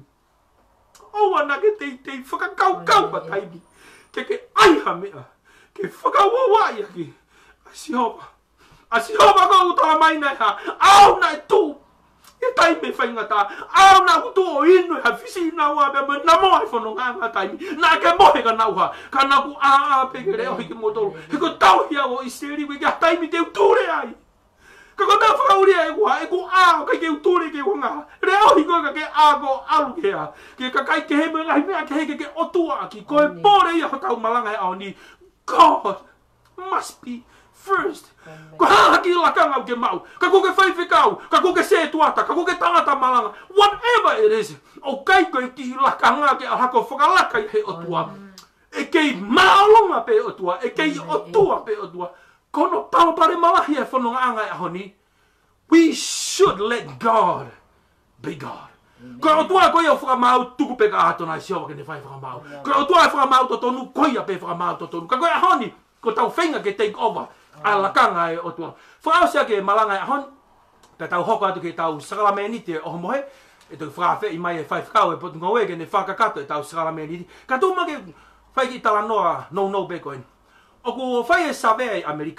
Owa na ke te te whakakaukau pa taimi. Ke ke aiha mea. Ke whakawawai aki. A Sihova. A Sihova ko utala mai nei ha. Au na e tū. E taime whainga tā. Au na kutu o inu ha fisi na ua bea me na moa e whono ngā taimi. Na ke mohe ka nau ha. Ka na ku a a peke reo hiki motoro. He ko tau hia o Israeli we kia taimi te uture ai. Ka ko tā whakauria e kua. E ku a o kai ke uture ke wanga. Reo hiko ka ke a ko alu ke a. Ke ka kai ke he me ngai mea ke he ke ke otua aki. Ko e pore ia hakau malanga e au ni. God must be first. Ko haha ki lakanga ke mau. Ka ko ke whaiwhikau. Ka ko ke se tuata. Ka ko ke tangata malanga. Whatever it is. O kai koe ki lakanga ke ahako whakalaka he otua. E kei maolonga pe otua. E kei otua pe otua. Kono palapare malahi e whanonga anga e honi. We should let God be God. Ko o tua ko ia whakamau tuku pe ka ato na siawa ke ne whai whakamau. Ko o tua e whakamau to tonu koia pe whakamau to tonu. Ka koe ahoni ko tau whenga ke take over. A lakanga e o tua. Whakao sia ke malanga e ahoni. Pe tau hoko atu ke tau sakalameniti e oho mohe. E tau whakawhi i mai e whai whakau e potu ngau e ke ne whakakato e tau sakalameniti. Ka tu ma ke whai ki tala noa no no pe koe. O ko whai e savea i Amerika.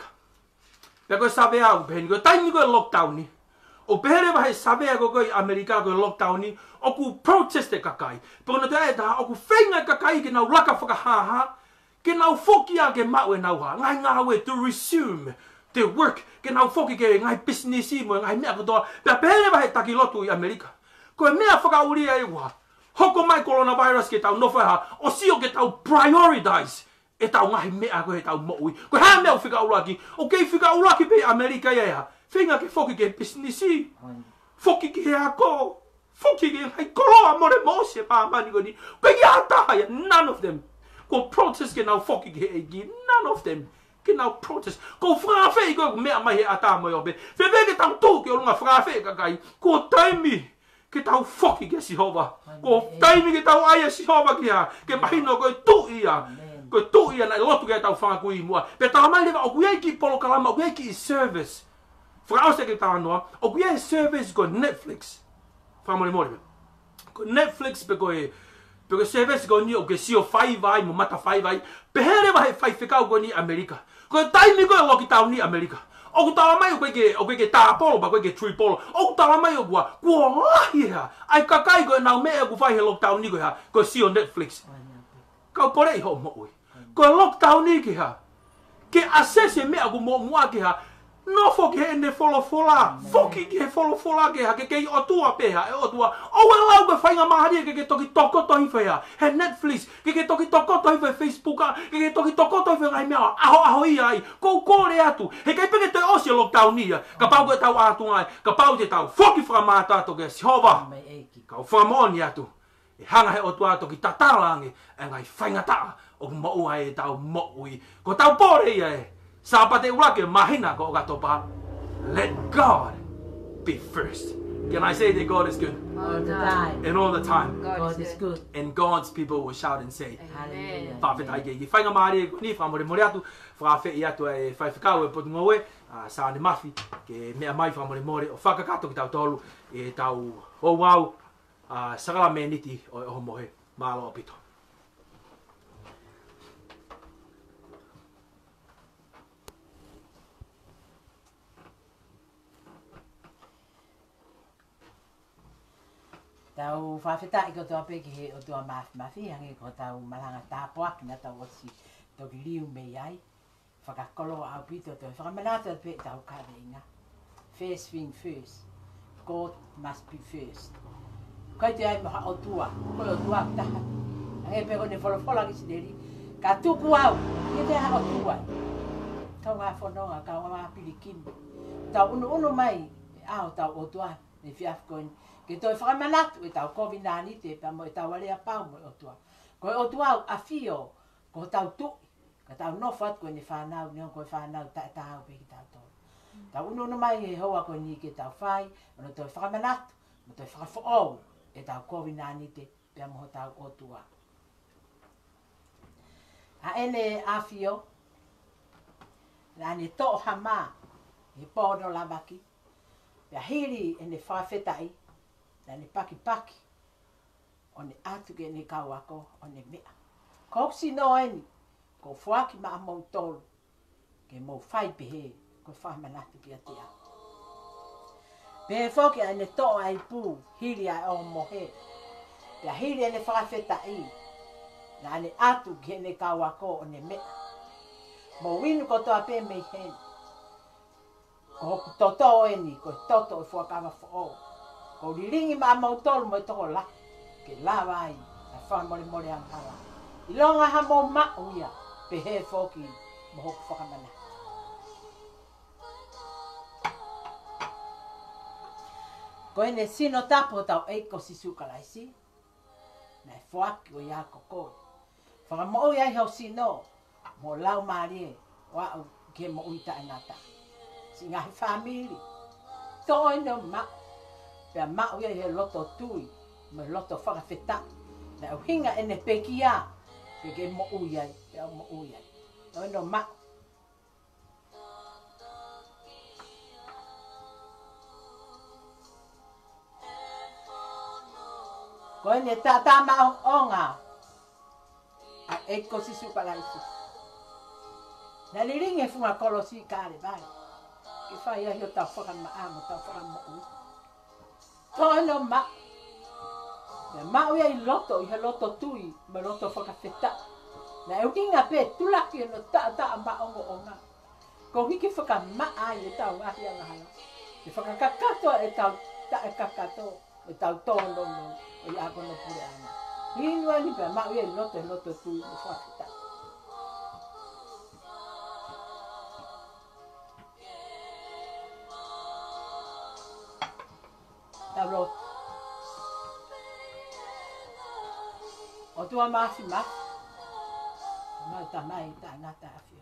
Pe koe savea au peheni. Ko taimi koe lockdown ni. O pehere wahe savea ko koe Amerika koe lockdown ni. O ku protest e kakai. Pero na te ae taha, o ku whenga kakai ke nau laka whakahaha. Ke nau whoki a ke mau e nau ha. Ngai ngā we to resume the work. Ke nau whoki ke ngai business i mo ngai mea katoa. Pea pehere wahe taki lotu i Amerika. Koe mea whakauria e wa. Hoko mai coronavirus ke tau nowha ha. O sio ke tau prioritize. E tau ngahi mea koe he tau moui. Koe hea mea o whika uraki. O kei whika uraki pe Amerika e ha. Whenga ke whoki ke business i. Whoki ke hea ko. Whoki ke ngai koroa more mo se pāmani ko ni. Koe ki hata ya. None of them. Ko protest ke nau whoki ke he ki. None of them. Ke nau protest. Ko whakawhi koe ko mea mai he ata mo yope. Whewe ke tau tū ke o runga whakawhi kakai. Ko taimi. Ke tau whoki ke Sihova. Ko taimi ke tau aia Sihova ki ha. Ke mahino koe tū ia. Koe tū ia na lotu ke tau whangakui mua. Pe talamai lewa o kuei ki polo kalama. O kuei ki service. Whakaose ke tala noa. O kuei service ko Netflix. Whamore mori me. Ko Netflix pe koe. Pe koe service ko ni o ke sio whai vai. Mo mata whai vai. Pe here wahe whai whikau ko ni Amerika. Koe taimi koe loki tau ni Amerika. O ku tala mai o koe ke, o koe ke tā polo, pa koe ke trui polo. O ku tala mai o kua, kua lahi ha. Ai kakai koe nau mea ku whai he lockdown ni koe ha. Koe sio Netflix. Kau pore i ho mo ui. Koe lockdown ni ke ha. Ke asese mea ku mo mua ke ha. No foki he ne folo fola. Foki ke he folo fola ke ha. Ke kei o tua pe ha. E o tua. O e lau ke whainga mahari ke ke toki toko tohi whai ha. He Netflix. Ke ke toki toko tohi whai Facebook ha. Ke ke toki toko tohi whai ngai mea. Aho aho i ai. Kou kore atu. He kei peke toi osi lockdown ni ha. Ka pau koe tau atu ngai. Ka pau te tau foki whakamata ato ke Sihova. Kau whamoni atu. E hanga he o tua toki tatarangi. E ngai whainga taa. O mo ai tau mo ui. Ko tau pore ia e. Sapate urake mahina ko gatopa. Let God be first. Can I say that God is good? All the time. And all the time. God, God is good. And God's people will shout and say, Hallelujah. Whawhetai ke ki whainga maari ni whamore more atu. Whawhe i atu e whaiwhikau e potu ngoe. Sāne mawhi ke mea mai whamore more. O whakakato ki tau tolu e tau houau. Sakala me niti o oho mohe. Mālo o pito. Tau whawhetai ko toa peke he o toa mafi mafi hangi ko tau malanga tāpoaki na tau osi toki liu mei ai. Whakakolo au pito toi whakamanata pe tau kare inga. First thing first. God must be first. Kai te ai maha o tua. Koe o tua taha. Hangi pe kone wholofola ki sineri. Ka tupu au. Ki te ha o tua. Tau ngā whanonga. Kau ngā pilikin. Tau unu unu mai. Ao tau o tua. Ne fiaf koin. Ke toi whakamanatu e tau COVID nineteen te pa mo e tau alea pau mo o tua. Ko o tua au awhio, ko tau tu, ka tau nofat ko ni whanau, ni ko whanau ta ta au pe ki tau tō. Tau unu no mai e hoa ko ni ke tau whai, mo toi whakamanatu, mo toi whakafo e tau COVID nineteen te pa mo tau o tua. A ene awhio, na ne tō hama, e pōno lamaki, pia hiri ene whawhetai, na ne paki paki, o ne atu ke ne kauako, o ne mea. Ko si no eni, ko fuaki maa mou tolu, ke mou whai pehe, ko whamanatu ki atia. Pehe whoki a ne toa ai pū, hiri ai o mohe, pia hiri ene whawhetai, na ne atu ke ne kauako, o ne mea. Mo winu ko toa pe mei heni, ko hoku toto eni, ko toto e fuakawa fo ko riringi ma mau tolu mo toko la ke la vai a fa mole mole ang hala ilonga ha mo ma uia pe he foki mo hok whakamana ko ene sino tapo tau eiko sisu kalaisi na fuaki o ia koko whakamo ia hau sino mo lau marie wa ke mo uita enata singa family to ino ma pe ma uia he loto tui me loto whakawheta. Na au hinga ene pekia, peke mo uyai, pe au mo uyai. Oi no ma. Koe ne tata ma onga. A eko si suka la isu. Na liringe funga kolosi kare vai. Ke fai a yo tau whaka ma amo, tau whaka mo ui. Koe no ma. Na ma ui ai loto, i he loto tui, ma loto whakawheta. Na eu kinga pe tulaki no ta ta ma ongo onga. Ko hiki whaka ma ai e tau ahi anga hala. E whakakakato e tau ta e kakato, e tau tono no, e a kono pure ana. Hinu ani pe ma ui ai loto, e loto tui, e whakawheta. Tau loto. O tua maafi maafi. Mai ta mai ta ngata afio.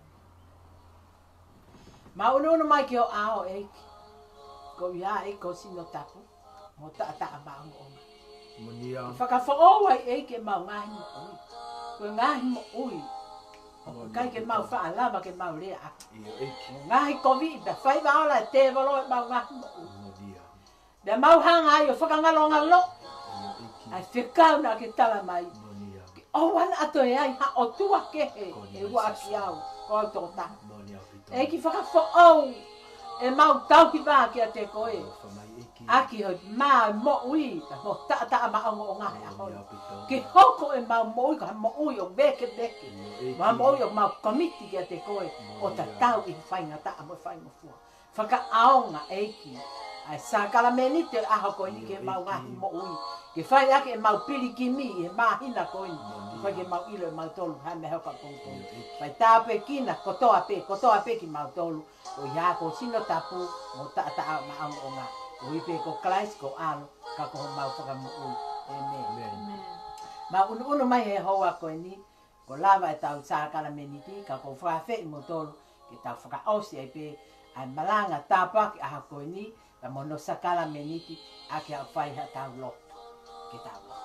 Ma unu unu mai ki o ao eiki. Ko ia e ko sino tapu. Mo ta ta a maungo onga. Monia. Whaka wha ai eiki mau ngahi mo ui. Ko ngahi mo ui. O kai ke mau wha alama ke mau rea aki. Ia eiki. Ngahi kovi i bea whai maola e te valo e mau ngahi mo ui. Monia. Bea mau hanga ai o whaka ngalo ngalo. Ia eiki. Ai whikau na ke tala mai. O wana ato e ai ha o tua kehe e ua aki au ko au tō taha. E ki whakawha au e mau tau ki wā ki a te koe. Aki hoi mā mo ui, mo ta ta ma ongo o ngahe a hoi. Ki hoko e mau mo ui, ka mo ui o beke beke. Ma mo ui o mau komiti ki a te koe o ta tau i whainga ta mo whainga fua. Whaka aonga eiki. Ai sākala meni te aho koe ni ke mau ngahi mo ui. Ke whai ake e mau pili ki mi e mā hina koe ni. Koe ke mau ilo e mau tolu, hai me hauka pongpong. Whai tāpe kina, kotoa pe, kotoa pe ki mau tolu. O ia ko sino tapu, mo ta ta a ma ang o ngā. O ipe ko klais ko alo, ka ko mau whakamu ui. Amen. Ma unu unu mai he hoa koe ni, ko lava e tau sākala meni ki, ka ko whawhi mo tolu, ke tau whakaosi e pe, ai malanga tāpaki aha koe ni, ka mono sakala meniti, ake au whai ha tau loto. Ke tau loto.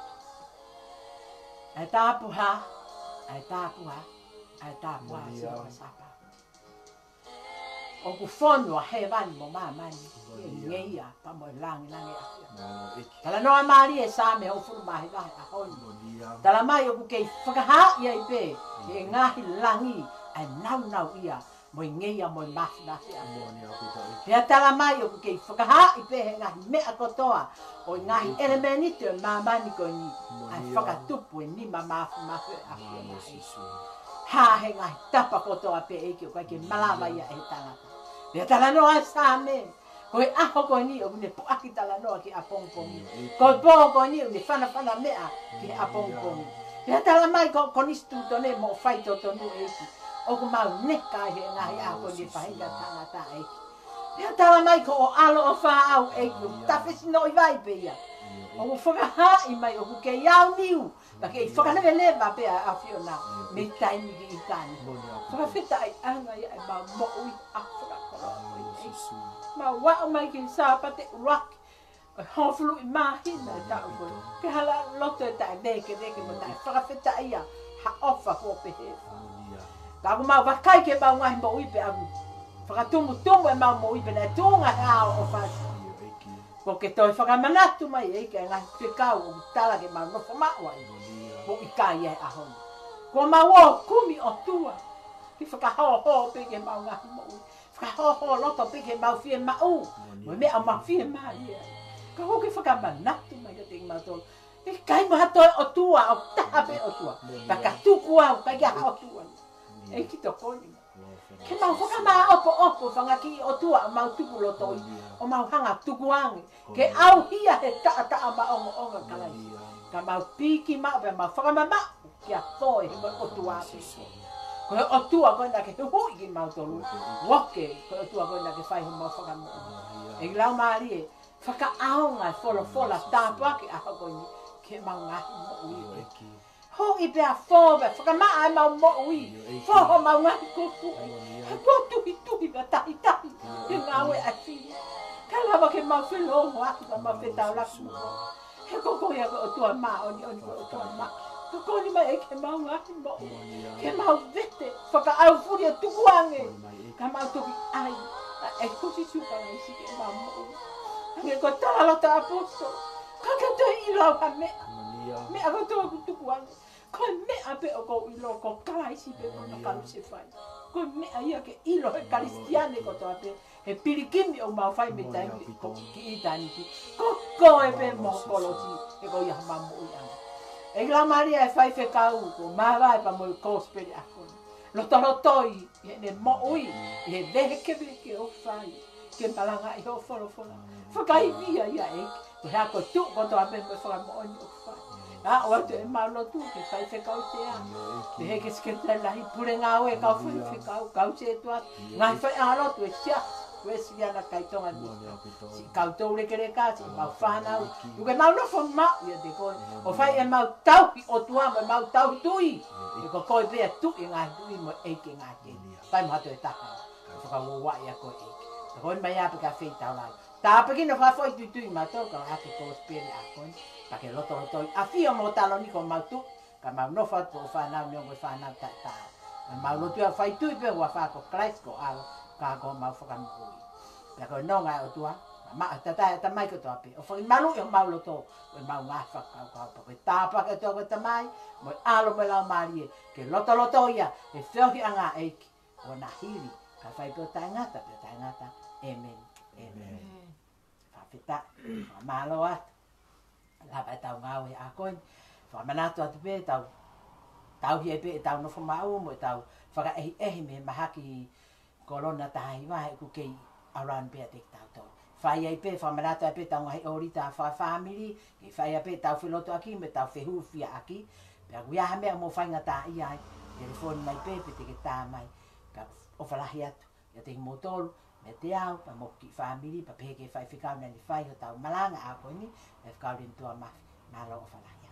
Ai tāpuha, ai tāpuha, ai tāpuha si o sapa. O ku whonua he wani mo mā mani, e ngeia, pa mo langi langi a. Tala noa maari e sāme o furu mahi wahi a honi. Tala mai o ku kei whakaha ia i pe, e ngahi langi, ai nau nau ia, mo ngeia mo mahi mahi a. Pea tala mai o ku kei whakaha i pe he ngahi mea kotoa, o ngahi elemeniti o mā mani ko ni, ai whakatupu e ni ma mahi mahi a honi. Ha he ngahi tapa kotoa pe eiki o kai ke malama ia e tangata. Pea tala noa sāme, koe aho koe ni o kune puaki tala noa ki a pongpongi. Koe poho koe ni o ne whana whana mea ki a pongpongi. Pea tala mai ko konistu tone mo whaito tonu eiki. O ku mau neka he ngahi a koe ni whahinga tangata eiki. Pea tala mai ko o alo o wha au eiki. Tawhesi no i vai peia. O ku whakahai mai o ku ke iau niu. Ma ke i whakanewe lewa pea a whiona. Me taimi ki i tani. Whakawhita ai anga i ai mau mo ui a whakakora. Ma wao mai ki sāpate uraki. O hofulu i mahina e tau koe. Ke hala loto e tae neke neke mo tae whakawhita ia. Ha ofa ko pehe. Ka aku mau wakai ke mau ngahi mo ui pe aku. Whakatumu tumu e mau mo ui pe na e tūnga hao o whasi. Ko ke toi whakamanatu mai e ke ngahi whikau o tala ke mau nofo mawai. Ko i kai e ahoni. Ko mau o kumi o tua. Ki whakahoho pe ke mau ngahi mo ui. Whakahoho loto pe ke mau whie mau. Mo mea mau whie mai ia. Ka hoki whakamanatu mai ke te mau tolu. E kai maha toi o tua, o taha pe o tua. Whakatuku au, kai kia o tua. E ki to koni. Ke mau whakamaa opo opo, whangaki o tua, o mau tuku loto i. O mau hanga tuku angi. Ke au hia he taa taa ma ongo onga kalai. Ka mau piki mau, pe mau whakamama. Kia toi, he o tua pe. Ko he o tua koe na ke hui ki mau tolu. Woke, ko he o tua koe na ke whai ho mau whakamaa. E lau maari e, whakaaonga e whola whola tāpaki a hoko ni. Ke mau ngahi mo ui. Ho i pea whōbe, whakamaa e mau mo ui. Whoho mau ngahi kuku. He kua tuhi tuhi pea tahi tahi. He ngawe a whiri. Ka lawa ke mau whilo ho aki pa mau whetau laku. he koko ia ko tua ma oni oni ko tua ma koko ni mai ke mau ngati mo ke mau vete whaka au furi a tukuange ka mau toki ai e kusi suka ngai si ke mau mo hange ko tala lo ta aposto ka ka te i lau ha me me a ko toku tukuange ko me a pe o ko i lo ko kai si pe ko ka se fai ko me a ia ke i lo e kristiane ko to ape e pirikimi o mau fai me tai ko ki i tani ki ko ko e pe mo koloti e ko ia mamu ia e la Maria e fai fe kau ko ma vai pa mo ko speri ako lo to lo toi e ne mo ui e vehe ke ke o fai ke palanga i ho foro foro fa kai via ia e ko ha ko tu ko to ape mo fa mo o fai ah o te ma lo tu ke fai fe kau te a te he ke skenta la hi pure nga o e kau fe kau kau se tu ngai fai a lo tu e sia Wes ia na kai tonga ni. Si kau tau le kere ka, si mau whanau. Tu ke mau no fo mau ia te koe. O fai e mau tau ki o tua, ma mau tau tui. E ko koe prea tu i ngā tui mo eike ngā ke. Pai mo hatu e taka. Whaka wawa ia koe eike. Te koe mai ape ka whei tau lai. Ta ape ki no whawhoi tui tui ma tau, ka ake ko speri a koe. Pa ke loto loto i. A fia mo talo ni ko mau tu. Ka mau no whatu o whanau ni o koe whanau ta ta. Mau lotu a whai tui pe ua whako klais ko alo. Ka ko mau whakamukui. Pea koe no ngai o tua, ma tata ta mai ko to ape. O whaki malu i o mau loto, o mau ngā whakau kau pa koe tāpa ke toa koe ta mai, mo alo me lau marie, ke loto loto ia, e whiohi a ngā eiki, o nā hiri, ka whai peo tai ngata, peo tai ngata, amen, amen. Whawhita, whamalo atu, lapa e tau ngau e a koe, whamanatu atu pe, tau, tau hi e pe, e tau nofo mau, mo e tau whaka ehi ehi me mahaki, korona tahi wahe ku kei around pe te tau tau. Whai ai pe, whamarata ai pe tau ngahi ori tā whai whamiri, ki whai ai pe tau whiloto aki, me tau whehu whia aki. Pea ku iaha mea mo whainga tā i ai, telefoni mai pe, pe te ke tā mai, ka o whalahi atu. Ia te motolu, me te au, pa mo ki whamiri, pa pe ke whai whikau nani whai ho tau malanga a koe ni, e whakau rin tua mafi, malo o whalahi atu.